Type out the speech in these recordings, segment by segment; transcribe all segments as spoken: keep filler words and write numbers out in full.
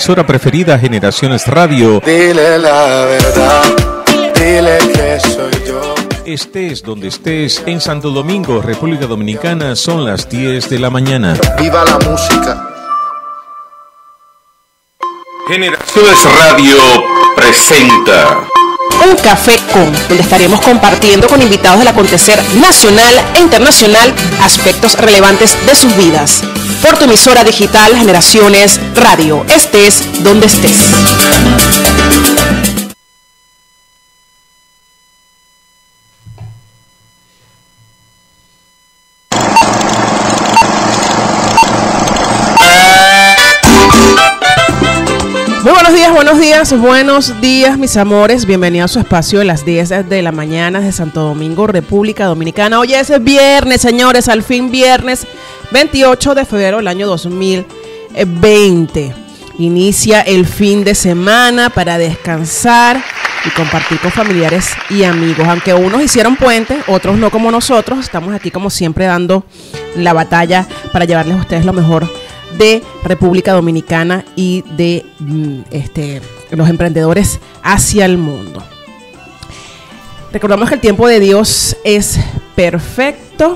emisora preferida, Generaciones Radio. Dile la verdad, dile que soy yo. Estés donde estés, en Santo Domingo, República Dominicana, son las diez de la mañana. Viva la música. Generaciones Radio presenta Un Café Con, donde estaremos compartiendo con invitados del acontecer nacional e internacional aspectos relevantes de sus vidas. Por tu emisora digital Generaciones Radio, estés donde estés. Muy buenos días, buenos días, buenos días, mis amores. Bienvenidos a su espacio de las diez de la mañana de Santo Domingo, República Dominicana. Hoy es viernes, señores, al fin viernes veintiocho de febrero del año dos mil veinte. Inicia el fin de semana para descansar y compartir con familiares y amigos. Aunque unos hicieron puente, otros no como nosotros. Estamos aquí como siempre dando la batalla para llevarles a ustedes lo mejor de República Dominicana y de este, los emprendedores hacia el mundo. Recordamos que el tiempo de Dios es perfecto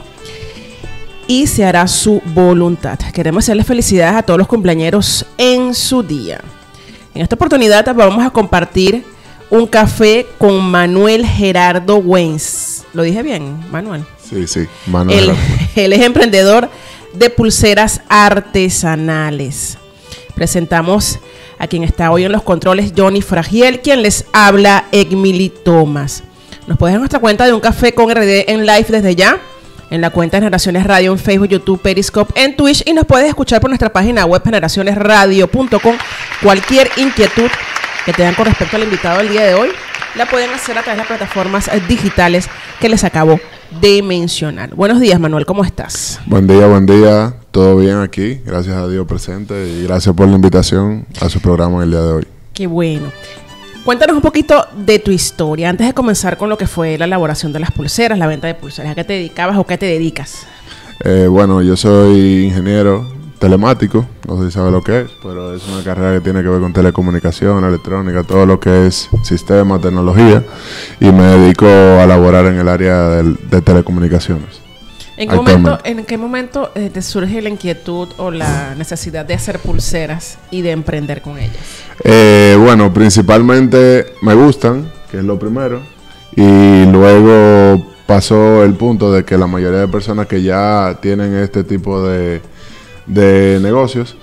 y se hará su voluntad. Queremos hacerles felicidades a todos los cumpleañeros en su día. En esta oportunidad vamos a compartir un café con Manuel Gerardo Wens. ¿Lo dije bien, Manuel? Sí, sí, Manuel. Él, él es emprendedor de pulseras artesanales. Presentamos a quien está hoy en los controles, Johnny Fragiel, quien les habla, Egmili Thomas. Nos puedes ver en nuestra cuenta de Un Café con R D en live desde ya, en la cuenta de Generaciones Radio en Facebook, YouTube, Periscope, en Twitch, y nos puedes escuchar por nuestra página web generaciones radio punto com. Cualquier inquietud que tengan con respecto al invitado del día de hoy la pueden hacer a través de las plataformas digitales que les acabo de mencionar. Buenos días, Manuel, ¿cómo estás? Buen día, buen día. Todo bien aquí, gracias a Dios presente y gracias por la invitación a su programa el día de hoy. Qué bueno. Cuéntanos un poquito de tu historia antes de comenzar con lo que fue la elaboración de las pulseras, la venta de pulseras. ¿A qué te dedicabas o qué te dedicas? Eh, bueno, yo soy ingeniero telemático, no sé si sabe lo que es, pero es una carrera que tiene que ver con telecomunicación, electrónica, todo lo que es sistema, tecnología, y me dedico a laborar en el área de, de telecomunicaciones. ¿En qué momento, ¿en qué momento eh, te surge la inquietud o la necesidad de hacer pulseras y de emprender con ellas? Eh, bueno, principalmente me gustan, que es lo primero, y luego pasó el punto de que la mayoría de personas que ya tienen este tipo de de negocios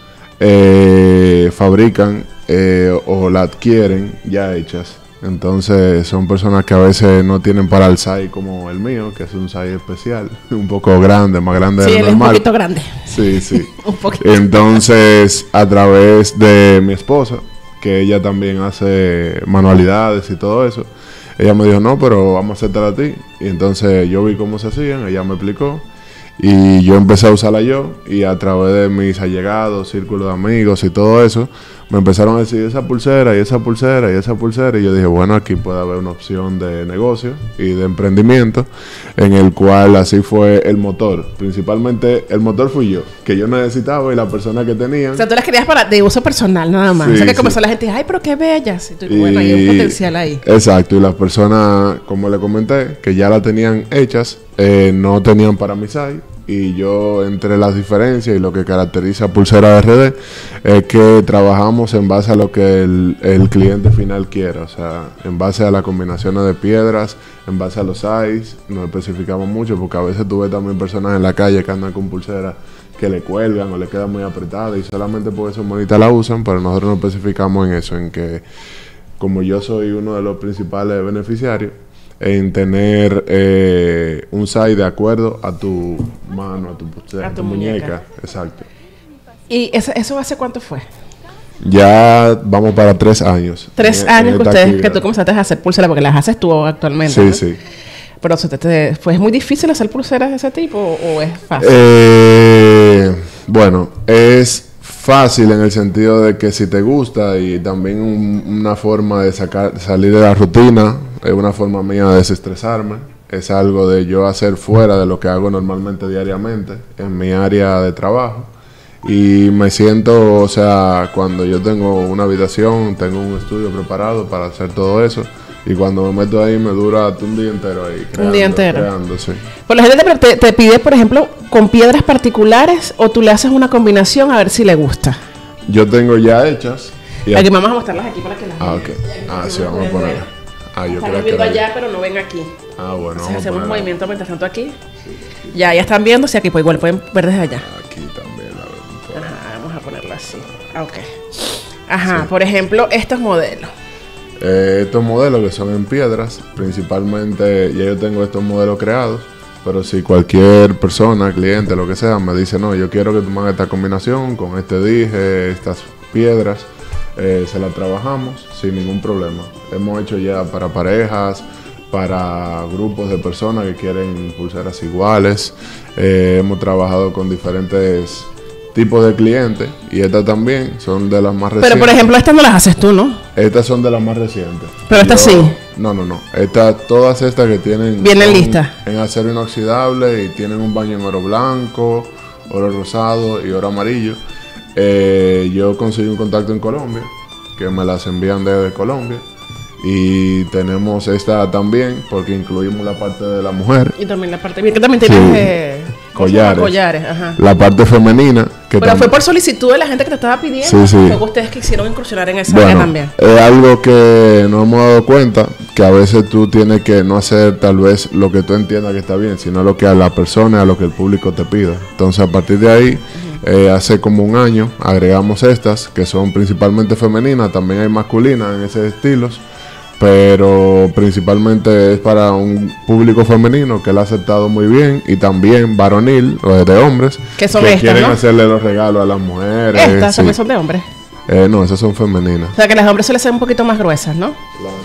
eh, fabrican eh, o la adquieren ya hechas. Entonces son personas que a veces no tienen para el size como el mío, que es un size especial, un poco grande, más grande sí, de lo normal. Sí, un poquito grande. Sí, sí. Un poquito. Entonces, a través de mi esposa, que ella también hace manualidades y todo eso, ella me dijo, no, pero vamos a hacértela a ti. Y entonces yo vi cómo se hacían, ella me explicó. Y yo empecé a usarla yo, y a través de mis allegados, círculo de amigos y todo eso, me empezaron a decir esa pulsera y esa pulsera y esa pulsera, y yo dije, bueno, aquí puede haber una opción de negocio y de emprendimiento, en el cual así fue el motor. Principalmente el motor fui yo, que yo necesitaba, y la persona que tenía. O sea, tú las querías para de uso personal nada más. Sí, o sea, que sí. comenzó la gente, ay, pero qué bellas. Y tú, Y, bueno, hay un potencial ahí. Exacto, y las personas, como le comenté, que ya la tenían hechas, eh, no tenían para mi size. Y yo, entre las diferencias y lo que caracteriza a Pulsera R D, es que trabajamos en base a lo que el, el cliente final quiera. O sea, en base a las combinaciones de piedras, en base a los size, nos especificamos mucho, porque a veces tú ves también personas en la calle que andan con pulseras que le cuelgan o le quedan muy apretadas, y solamente porque son bonitas la usan, pero nosotros nos especificamos en eso, en que como yo soy uno de los principales beneficiarios, en tener eh, un size de acuerdo a tu mano, a tu, a tu, tu muñeca. muñeca. Exacto. ¿Y eso, eso hace cuánto fue? Ya vamos para tres años. Tres en, años en que ustedes, actividad. Que tú comenzaste a hacer pulseras, porque las haces tú actualmente. Sí, ¿no? sí. Pero ¿te, te, ¿fue muy difícil hacer pulseras de ese tipo o, o es fácil? Eh, bueno, es fácil en el sentido de que si te gusta, y también un, una forma de sacar, salir de la rutina, es una forma mía de desestresarme, es algo de yo hacer fuera de lo que hago normalmente diariamente en mi área de trabajo, Y me siento, o sea, cuando yo tengo una habitación, tengo un estudio preparado para hacer todo eso. Y cuando me meto ahí me dura un día entero ahí. Creando, un día entero. Creando, sí. Pues la gente te, te, te pide, por ejemplo, con piedras particulares o tú le haces una combinación a ver si le gusta. Yo tengo ya hechas. Y aquí vamos a mostrarlas aquí para que las Ah, vean. ok. Ah, sí, vamos a ponerlas. Ah, yo Están creo que viendo era- allá, pero no ven aquí. Ah, bueno, Entonces vamos a hacemos un ponerla. movimiento mientras tanto aquí. Ya, ya están viendo, si aquí pues igual pueden ver desde allá. Aquí también la veo. Ajá, vamos a ponerlo así. Ah, ok. Ajá, por ejemplo, estos modelos. Eh, estos modelos que son en piedras, principalmente, ya yo tengo estos modelos creados, pero si cualquier persona, cliente, lo que sea, me dice, no, yo quiero que tú me hagas esta combinación con este dije, estas piedras, eh, se la trabajamos sin ningún problema. Hemos hecho ya para parejas, para grupos de personas que quieren pulseras iguales, eh, hemos trabajado con diferentes tipos de clientes y estas también son de las más recientes. Pero por ejemplo, estas no las haces tú, ¿no? Estas son de las más recientes. Pero estas Yo- sí. No, no, no. Estas, todas estas que tienen... Vienen son listas. En acero inoxidable y tienen un baño en oro blanco, oro rosado y oro amarillo. Eh, yo conseguí un contacto en Colombia, que me las envían desde Colombia. Y tenemos esta también, porque incluimos la parte de la mujer. Y también la parte bien, que también tienes Sí. eh, ¿cómo se llama? Collares. collares, ajá. La parte femenina, que Pero tam- fue por solicitud de la gente que te estaba pidiendo. Sí, sí. Fue que ustedes quisieron incursionar en esa área Bueno, también. es algo que nos hemos dado cuenta, que a veces tú tienes que no hacer tal vez lo que tú entiendas que está bien, sino lo que a la persona, a lo que el público te pida. Entonces, a partir de ahí, eh, hace como un año, agregamos estas, que son principalmente femeninas, también hay masculinas en esos estilos, pero principalmente es para un público femenino que lo ha aceptado muy bien, y también varonil, o de hombres, Que son estas, quieren ¿no? hacerle los regalos a las mujeres. Estas sí. también son de hombres. Eh, no, esas son femeninas. O sea que las de hombres suelen ser un poquito más gruesas, ¿no?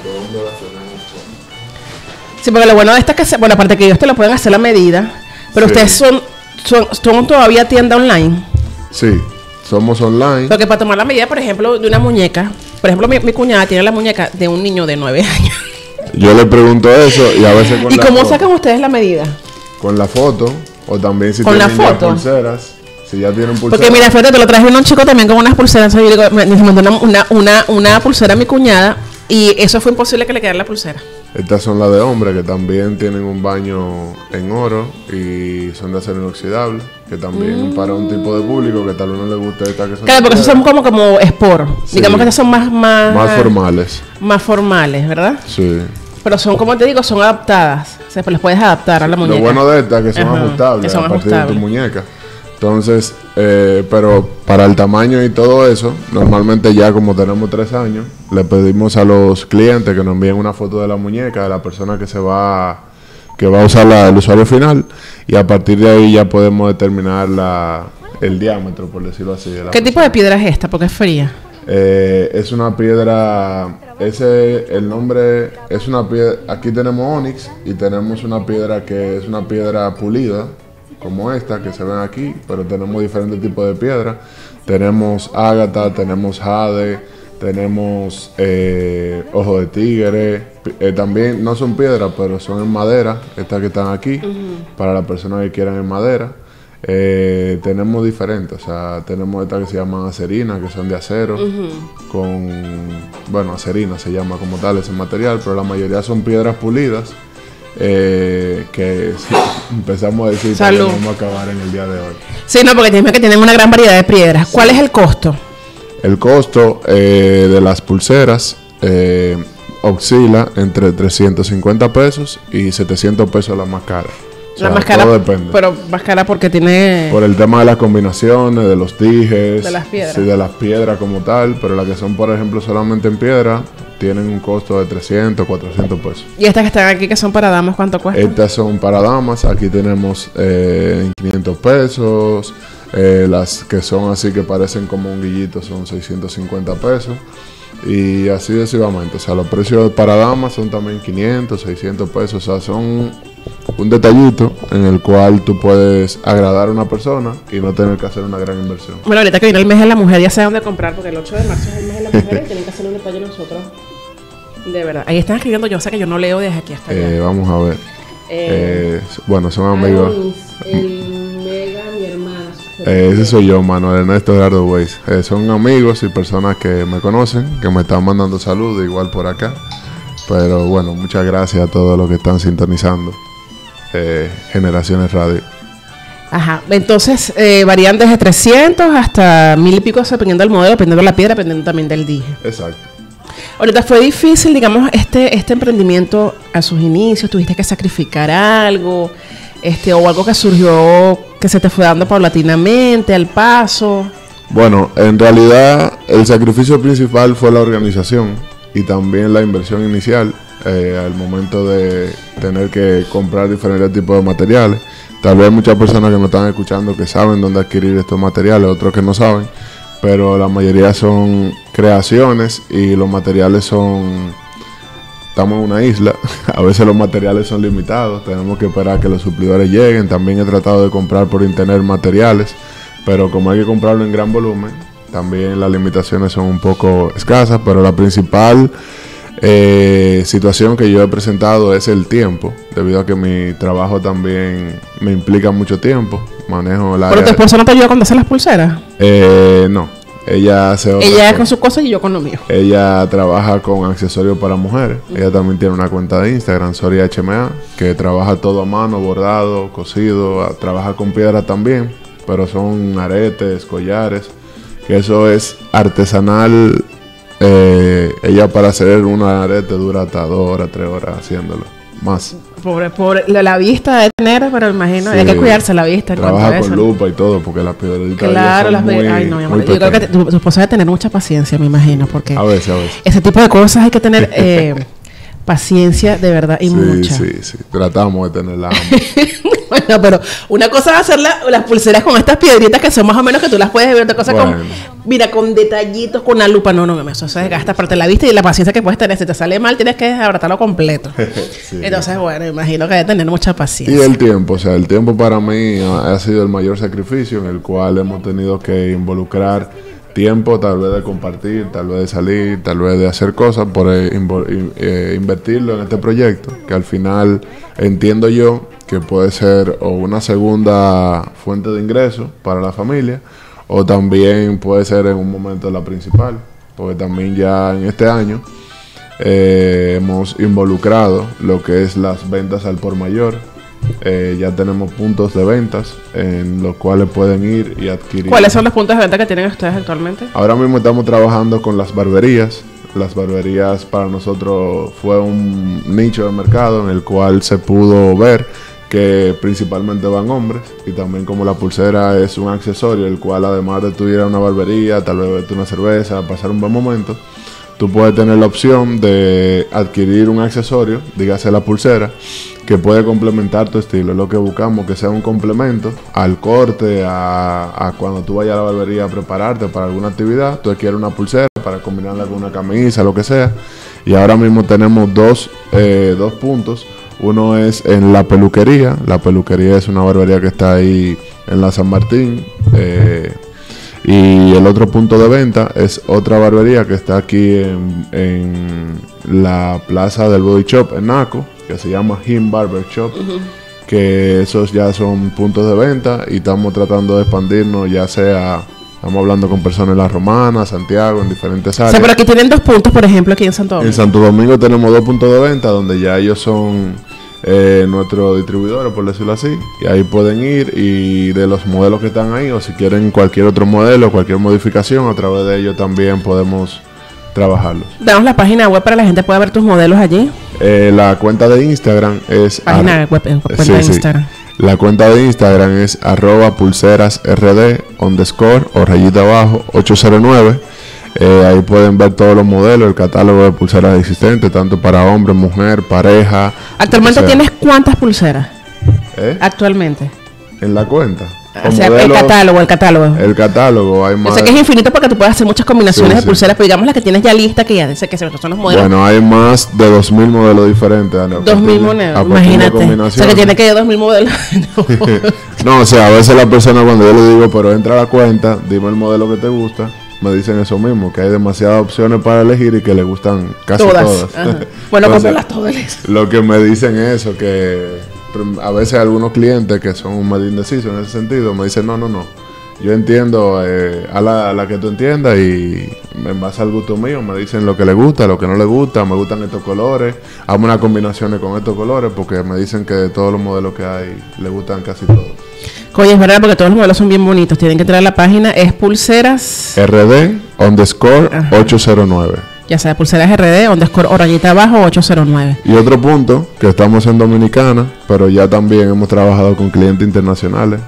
Sí, porque lo bueno de estas que se, bueno, aparte que ellos te lo pueden hacer a medida, pero Sí. ustedes son, son, son todavía tienda online. Sí, somos online. Porque para tomar la medida, por ejemplo, de una muñeca, por ejemplo, mi, mi cuñada tiene la muñeca de un niño de nueve años. Yo le pregunto eso y a veces con ¿Y la cómo foto, sacan ustedes la medida? con la foto, o también si ¿Con la tienen ya foto? pulseras, si ya tienen pulseras. Porque mira, fíjate, te lo traje un chico también con unas pulseras. Yo digo, me, me mandó una, una, una, una pulsera a mi cuñada y eso fue imposible que le quedara la pulsera. Estas son las de hombre, que también tienen un baño en oro y son de acero inoxidable, que también para un tipo de público que tal vez no le guste estas que son Claro, porque esos son como, como sport. Sí. Digamos que esas son más, más, más formales. más formales, ¿verdad? Sí. Pero son, como te digo, son adaptadas. O sea, pues les puedes adaptar a la muñeca. Lo bueno de estas es que son Ajá, ajustables que son a partir ajustables. de tu muñeca. Entonces, eh, pero para el tamaño y todo eso, normalmente ya como tenemos tres años, le pedimos a los clientes que nos envíen una foto de la muñeca de la persona que se va, que va a usar la- el usuario final, y a partir de ahí ya podemos determinar la, el diámetro, por decirlo así. De la ¿Qué tipo de piedra es esta? Porque es fría. eh, es una piedra, ese, el nombre es una piedra, aquí tenemos onix y tenemos una piedra que es una piedra pulida, como esta que se ven aquí, pero tenemos diferentes tipos de piedra. Tenemos ágata, tenemos jade, tenemos eh, ojo de tigre, pi- eh, también no son piedras, pero son en madera, estas que están aquí, para las personas que quieran en madera. Eh, tenemos diferentes, o sea, tenemos estas que se llaman acerinas, que son de acero, con, bueno, acerina se llama como tal ese material, pero la mayoría son piedras pulidas, eh, que si empezamos a decir, Salud. que vamos a acabar en el día de hoy. Sí, no, porque tienen que tienen una gran variedad de piedras. ¿Cuál es el costo? El costo eh, de las pulseras eh, oscila entre trescientos cincuenta pesos y setecientos pesos la más cara. O La sea, más cara, todo depende. pero más cara porque tiene... Por el tema de las combinaciones, de los dijes, De las piedras. sí, de las piedras como tal, pero las que son, por ejemplo, solamente en piedra, tienen un costo de trescientos, cuatrocientos pesos. Y estas que están aquí, que son para damas, ¿cuánto cuestan? Estas son para damas, aquí tenemos eh, en quinientos pesos, eh, las que son así que parecen como un guillito son seiscientos cincuenta pesos, y así sucesivamente. O sea, los precios para damas son también quinientos, seiscientos pesos, o sea, son un detallito en el cual tú puedes agradar a una persona y no tener que hacer una gran inversión. Bueno, ahorita que viene el mes de la mujer, ya sé dónde comprar, porque el ocho de marzo es el mes de la mujer y tienen que hacer un detalle nosotros. De verdad. Ahí están escribiendo, yo sé que yo no leo desde aquí hasta allá. Eh, vamos a ver. Eh, Eh, bueno, son amigos. Adonis, el Mega, mi hermano. Eh, ese soy yo, Manuel Ernesto Gerardo Weiss. Eh, son amigos y personas que me conocen, que me están mandando saludos igual por acá. Pero bueno, muchas gracias a todos los que están sintonizando eh, Generaciones Radio. Ajá, entonces eh, varían desde trescientos hasta mil y pico, dependiendo del modelo, dependiendo de la piedra, dependiendo también del dije. Exacto. Ahorita fue difícil, digamos, este este emprendimiento a sus inicios, tuviste que sacrificar algo, este o algo que surgió, que se te fue dando paulatinamente, al paso. Bueno, en realidad el sacrificio principal fue la organización y también la inversión inicial eh, al momento de tener que comprar diferentes tipos de materiales. Tal vez muchas personas que nos están escuchando que saben dónde adquirir estos materiales, otros que no saben, pero la mayoría son creaciones y los materiales son... Estamos en una isla, a veces los materiales son limitados, tenemos que esperar que los suplidores lleguen. También he tratado de comprar por internet materiales, pero como hay que comprarlo en gran volumen, también las limitaciones son un poco escasas, pero la principal... Eh, situación que yo he presentado es el tiempo, debido a que mi trabajo también me implica mucho tiempo. Manejo la. ¿Pero tu esposa no te ayuda cuando hace las pulseras? Eh, no, ella hace otra Ella cosa. con sus cosas y yo con lo mío. Ella trabaja con accesorios para mujeres. Uh-huh. Ella también tiene una cuenta de Instagram, Soria H M A, que trabaja todo a mano, bordado, cosido, a, trabaja con piedra también, pero son aretes, collares, que eso es artesanal. Eh, ella para hacer una arete dura hasta dos horas, tres horas haciéndolo, más. Pobre, pobre, la, la vista de tener, pero imagino, sí, hay que cuidarse la vista. En trabaja cuanto a con eso, lupa y todo, porque las piedritas claro, son las muy, ay, no, mi amor, muy yo creo que te, pequeñas. tu, tu esposa debe tener mucha paciencia, me imagino, porque a veces, a veces. ese tipo de cosas hay que tener eh, paciencia de verdad y sí, mucha. Sí, sí, tratamos de tenerla. Bueno, pero una cosa es hacer la, las pulseras con estas piedritas que son más o menos que tú las puedes ver, otra cosa bueno. con, mira, con detallitos, con la lupa, no, no, no, eso se desgasta parte de la vista y la paciencia que puedes tener. Si te sale mal, tienes que abratarlo completo. Sí. Entonces, bueno, imagino que debe tener mucha paciencia. Y el tiempo, o sea, el tiempo para mí ha, ha sido el mayor sacrificio, en el cual hemos tenido que involucrar tiempo, tal vez de compartir, tal vez de salir, tal vez de hacer cosas, por eh, invo- in, eh, invertirlo en este proyecto, que al final entiendo yo que puede ser o una segunda fuente de ingreso para la familia, o también puede ser en un momento la principal, porque también ya en este año eh, hemos involucrado lo que es las ventas al por mayor. Eh, ya tenemos puntos de ventas en los cuales pueden ir y adquirir. ¿Cuáles son los puntos de venta que tienen ustedes actualmente? Ahora mismo estamos trabajando con las barberías. Las barberías para nosotros fue un nicho de mercado en el cual se pudo ver que principalmente van hombres, y también como la pulsera es un accesorio el cual, además de tú ir a una barbería, tal vez beberte una cerveza, pasar un buen momento, tú puedes tener la opción de adquirir un accesorio, dígase la pulsera, que puede complementar tu estilo. Es lo que buscamos, que sea un complemento al corte, a, a cuando tú vayas a la barbería a prepararte para alguna actividad, tú quieres una pulsera para combinarla con una camisa, lo que sea. Y ahora mismo tenemos dos, eh, dos puntos. Uno es en la peluquería. La peluquería es una barbería que está ahí en la San Martín. Eh, y el otro punto de venta es otra barbería que está aquí en, en la plaza del Body Shop en Naco, que se llama Him Barber Shop. Uh-huh. Que esos ya son puntos de venta y estamos tratando de expandirnos, ya sea... Estamos hablando con personas en La Romana, Santiago, en diferentes áreas. O sea, pero aquí tienen dos puntos, por ejemplo, aquí en Santo Domingo. En Santo Domingo tenemos dos puntos de venta donde ya ellos son eh, nuestros distribuidores, por decirlo así. Y ahí pueden ir y de los modelos que están ahí, o si quieren cualquier otro modelo, cualquier modificación, a través de ellos también podemos trabajarlos. Damos la página web para que la gente pueda ver tus modelos allí. Eh, la cuenta de Instagram es... Página ar- web, eh, cuenta sí, de sí. Instagram. La cuenta de Instagram es arroba pulseras rd underscore o rayita abajo ocho cero nueve. Eh, ahí pueden ver todos los modelos, el catálogo de pulseras existentes, tanto para hombre, mujer, pareja. ¿Actualmente o sea, tienes cuántas pulseras? ¿Eh? Actualmente. En la cuenta. O sea, modelo, el catálogo, el catálogo. El catálogo, hay más. Yo sé que es infinito porque tú puedes hacer muchas combinaciones sí, de sí. pulseras, pero digamos las que tienes ya lista, que ya sé que son los modelos. Bueno, hay más de dos mil modelos diferentes. Dos mil modelos, imagínate. O sea, que tiene que ir dos mil modelos. no. no, o sea, a veces la persona cuando yo le digo, pero entra a la cuenta, dime el modelo que te gusta, me dicen eso mismo, que hay demasiadas opciones para elegir y que le gustan casi todas. todas. Bueno, cómpralas todas. Lo que me dicen es eso, que a veces algunos clientes que son medio indecisos en ese sentido me dicen, no, no, no, yo entiendo eh, a, la, a la que tú entiendas y en base al gusto mío me dicen lo que les gusta, lo que no les gusta, me gustan estos colores, hago unas combinaciones con estos colores porque me dicen que de todos los modelos que hay les gustan casi todos. Oye, es verdad, porque todos los modelos son bien bonitos. Tienen que entrar a la página, es pulseras... R D underscore ocho cero nueve. Ya sea, pulseras R D underscore o rayita abajo ocho cero nueve. Y otro punto, que estamos en Dominicana, pero ya también hemos trabajado con clientes internacionales,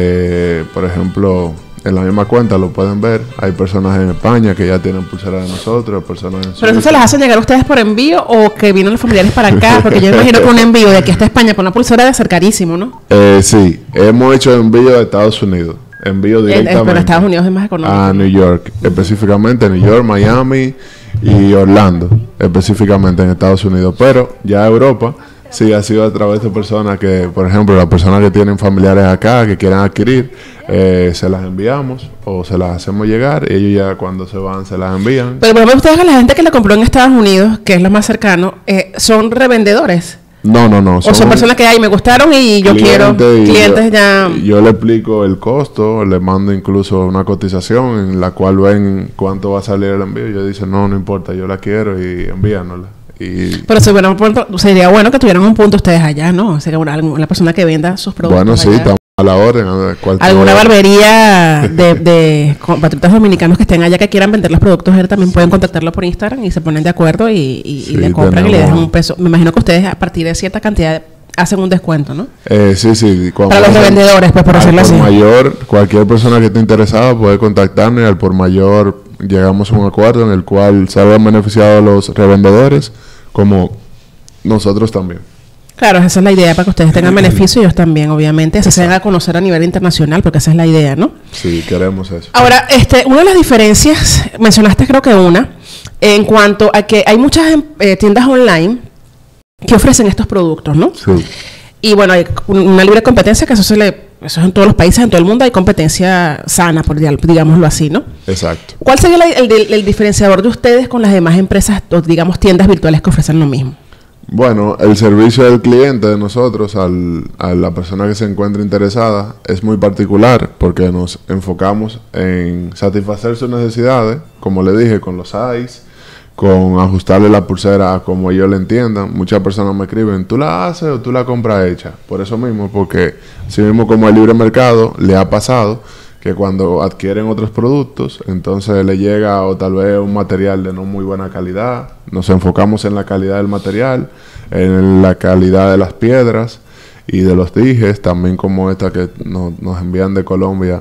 que por ejemplo, en la misma cuenta lo pueden ver, hay personas en España que ya tienen pulseras de nosotros, personas en ¿Pero eso se las hacen llegar a ustedes por envío o que vienen los familiares para acá? Porque yo imagino que un envío de aquí hasta España por una pulsera debe ser carísimo, ¿no? Eh, sí, hemos hecho envío de Estados Unidos, envío directamente. Eh, pero Estados Unidos es más económico. A New York, específicamente New York, Miami y Orlando, específicamente en Estados Unidos. Pero ya Europa sí ha sido a través de personas que, por ejemplo, las personas que tienen familiares acá que quieran adquirir, eh, se las enviamos o se las hacemos llegar y ellos ya cuando se van se las envían. Pero por ejemplo, ustedes, a la gente que la compró en Estados Unidos, que es lo más cercano, eh, ¿son revendedores? No, no, no. Son o son personas que ay, me gustaron y yo quiero y clientes yo, ya. Yo le explico el costo, le mando incluso una cotización en la cual ven cuánto va a salir el envío. Y yo dice, no, no importa, yo la quiero y envíanosla. Y pero si bueno, sería bueno que tuvieran un punto ustedes allá, ¿no? O sea, que una, una persona que venda sus productos. Bueno, sí, allá. estamos a la orden. Alguna barbería de, de compatriotas dominicanos que estén allá que quieran vender los productos, también pueden contactarlo por Instagram y se ponen de acuerdo y, y, sí, y le compran tenemos... y le dejan un peso. Me imagino que ustedes a partir de cierta cantidad hacen un descuento, ¿no? Eh, sí, sí. Para los revendedores, pues por decirlo así. Al por mayor, cualquier persona que esté interesada puede contactarme y al por mayor llegamos a un acuerdo en el cual salgan beneficiados los revendedores como nosotros también. Claro, esa es la idea, para que ustedes tengan beneficio y ellos también, obviamente. Se den a conocer a nivel internacional, porque esa es la idea, ¿no? Sí, queremos eso. Ahora, este, una de las diferencias, mencionaste creo que una, en cuanto a que hay muchas eh, tiendas online que ofrecen estos productos, ¿no? Sí. Y bueno, hay una libre competencia, que eso se le, eso es en todos los países, en todo el mundo hay competencia sana, por digámoslo así, ¿no? Exacto. ¿Cuál sería el, el, el diferenciador de ustedes con las demás empresas, o digamos tiendas virtuales que ofrecen lo mismo? Bueno, el servicio del cliente de nosotros al, a la persona que se encuentra interesada es muy particular porque nos enfocamos en satisfacer sus necesidades, como le dije, con los size, con ajustarle la pulsera a como ellos le entiendan. Muchas personas me escriben, ¿tú la haces o tú la compras hecha? Por eso mismo, porque así mismo como el libre mercado le ha pasado que cuando adquieren otros productos, entonces le llega o tal vez un material de no muy buena calidad. Nos enfocamos en la calidad del material, en la calidad de las piedras y de los dijes, también como esta que no, nos envían de Colombia,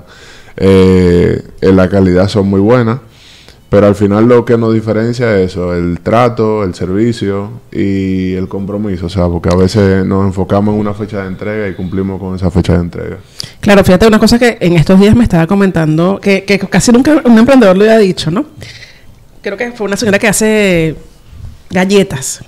eh, en la calidad son muy buenas. Pero al final lo que nos diferencia es eso, el trato, el servicio y el compromiso. O sea, porque a veces nos enfocamos en una fecha de entrega y cumplimos con esa fecha de entrega. Claro, fíjate una cosa que en estos días me estaba comentando, que, que casi nunca un emprendedor lo había dicho, ¿no? Creo que fue una señora que hace galletas.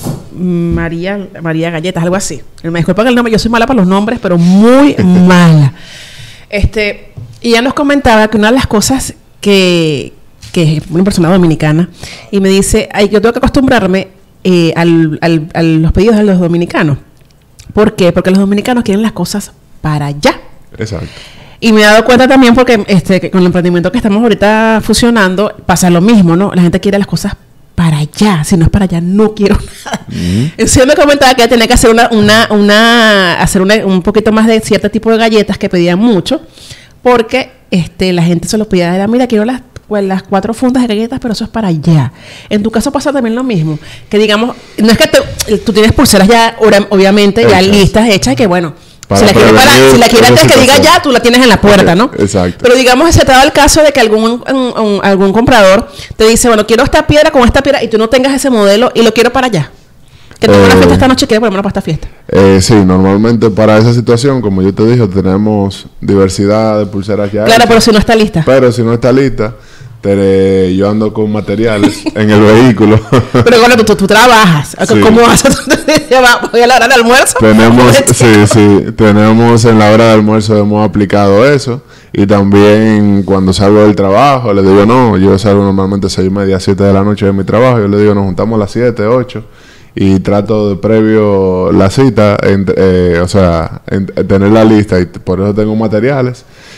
María, María Galletas, algo así. Me disculpa que el nombre, yo soy mala para los nombres, pero muy mala. Este, y ella nos comentaba que una de las cosas que... que es una persona dominicana, y me dice, ay, yo tengo que acostumbrarme eh, al, al, a los pedidos de los dominicanos. ¿Por qué? Porque los dominicanos quieren las cosas para allá. Exacto. Y me he dado cuenta también porque este, que con el emprendimiento que estamos ahorita fusionando, pasa lo mismo, ¿no? La gente quiere las cosas para allá. Si no es para allá, no quiero nada. Uh-huh. Entonces yo me comentaba que tenía que hacer una, una, una, hacer una, un poquito más de cierto tipo de galletas que pedían mucho, porque este, la gente se los pedía, era, mira, quiero las pues las cuatro fundas de galletas, pero eso es para allá. En tu caso pasa también lo mismo, que digamos, no es que te, tú tienes pulseras ya, obviamente, hechas. Ya listas, hechas, que bueno, para si la quieres para, si la quieres antes que diga ya, tú la tienes en la puerta, ¿no? Exacto. Pero digamos, se te da el caso de que algún un, un, algún comprador te dice, bueno, quiero esta piedra con esta piedra, y tú no tengas ese modelo y lo quiero para allá. Que tengo eh, una fiesta esta noche, quiero ponerme para esta fiesta. Eh, sí, normalmente para esa situación, como yo te dije, tenemos diversidad de pulseras ya. Claro, hechas, pero si no está lista. Pero si no está lista, te, yo ando con materiales en el vehículo. Pero bueno, tú, tú, tú trabajas. Sí. ¿Cómo haces? ¿Voy a la hora del almuerzo? Tenemos, sí, sí, tenemos en la hora de almuerzo hemos aplicado eso. Y también cuando salgo del trabajo, le digo, no, yo salgo normalmente seis y media, siete de la noche de mi trabajo. Yo le digo, nos juntamos a las siete, ocho. Y trato de previo la cita, en, eh, o sea, en, en tener la lista, y por eso tengo materiales.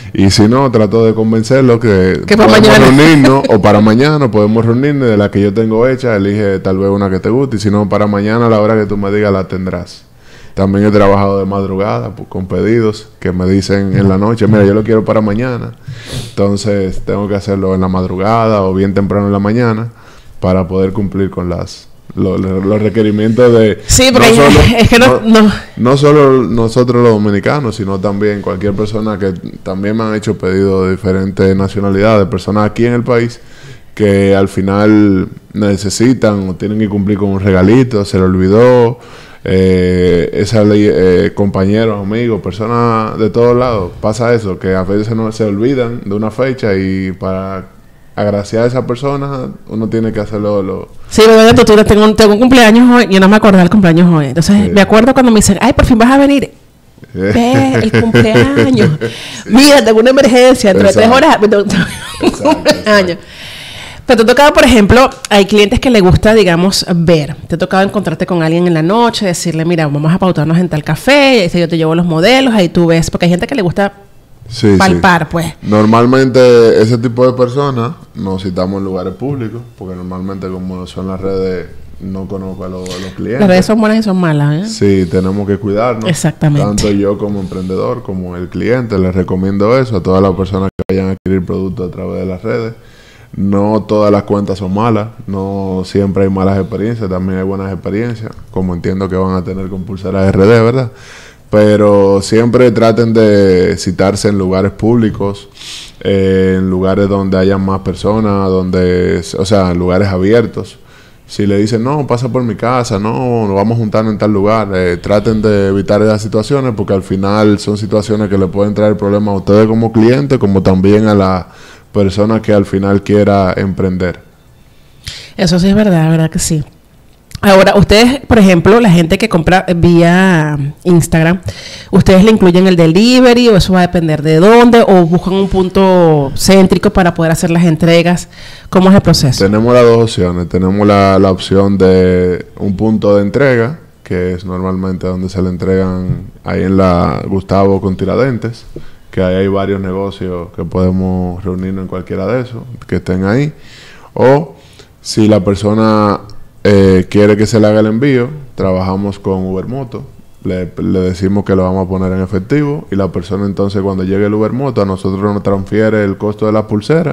Y si no, trato de convencerlo que, que para podemos mañana. reunirnos, o para mañana podemos reunirnos, de la que yo tengo hecha, elige tal vez una que te guste, y si no, para mañana a la hora que tú me digas la tendrás. También he trabajado de madrugada pues, con pedidos que me dicen en la noche, mira, yo lo quiero para mañana. Entonces tengo que hacerlo en la madrugada o bien temprano en la mañana para poder cumplir con las los, los requerimientos de... Sí, porque no solo, es que no, no, no. no solo nosotros los dominicanos, sino también cualquier persona que también me han hecho pedidos de diferentes nacionalidades, personas aquí en el país que al final necesitan o tienen que cumplir con un regalito, se le olvidó... Eh, esa ley, eh, compañeros, amigos, personas de todos lados, pasa eso, que a veces no se olvidan de una fecha y para agraciar a esa persona uno tiene que hacerlo. Lo... Sí, pero tú, tú, tengo, un, tengo un cumpleaños hoy, yo no me acordaba del cumpleaños hoy, entonces sí. Me acuerdo cuando me dicen, ay, por fin vas a venir. Ve, el cumpleaños. Sí. Mira, tengo una emergencia, entre tres horas. Cumpleaños. Pero te ha tocado, por ejemplo, hay clientes que le gusta, digamos, ver. Te ha tocado encontrarte con alguien en la noche, decirle, mira, vamos a pautarnos en tal café, y yo te llevo los modelos, ahí tú ves, porque hay gente que le gusta sí, palpar, sí. pues. Normalmente ese tipo de personas nos citamos en lugares públicos, porque normalmente como son las redes, no conozco a los, a los clientes. Las redes son buenas y son malas, ¿eh? Sí, tenemos que cuidarnos. Exactamente. Tanto yo como emprendedor, como el cliente, les recomiendo eso a todas las personas que vayan a adquirir productos a través de las redes. No todas las cuentas son malas, no siempre hay malas experiencias, también hay buenas experiencias, como entiendo que van a tener con Pulseras R D, ¿verdad? Pero siempre traten de citarse en lugares públicos, eh, en lugares donde haya más personas, donde, o sea, en lugares abiertos. Si le dicen, no, pasa por mi casa, no, nos vamos a juntar en tal lugar, eh, traten de evitar esas situaciones porque al final son situaciones que le pueden traer problemas a ustedes como clientes, como también a la persona que al final quiera emprender. Eso sí es verdad, verdad que sí. Ahora, ustedes, por ejemplo, la gente que compra vía Instagram, ¿ustedes le incluyen el delivery o eso va a depender de dónde? ¿O buscan un punto céntrico para poder hacer las entregas? ¿Cómo es el proceso? Tenemos las dos opciones. Tenemos la, la opción de un punto de entrega, que es normalmente donde se le entregan ahí en la Gustavo con Tiradentes, que ahí hay varios negocios que podemos reunirnos en cualquiera de esos, que estén ahí. O si la persona eh, quiere que se le haga el envío, trabajamos con Ubermoto. Le, le decimos que lo vamos a poner en efectivo y la persona entonces cuando llegue el Ubermoto a nosotros nos transfiere el costo de la pulsera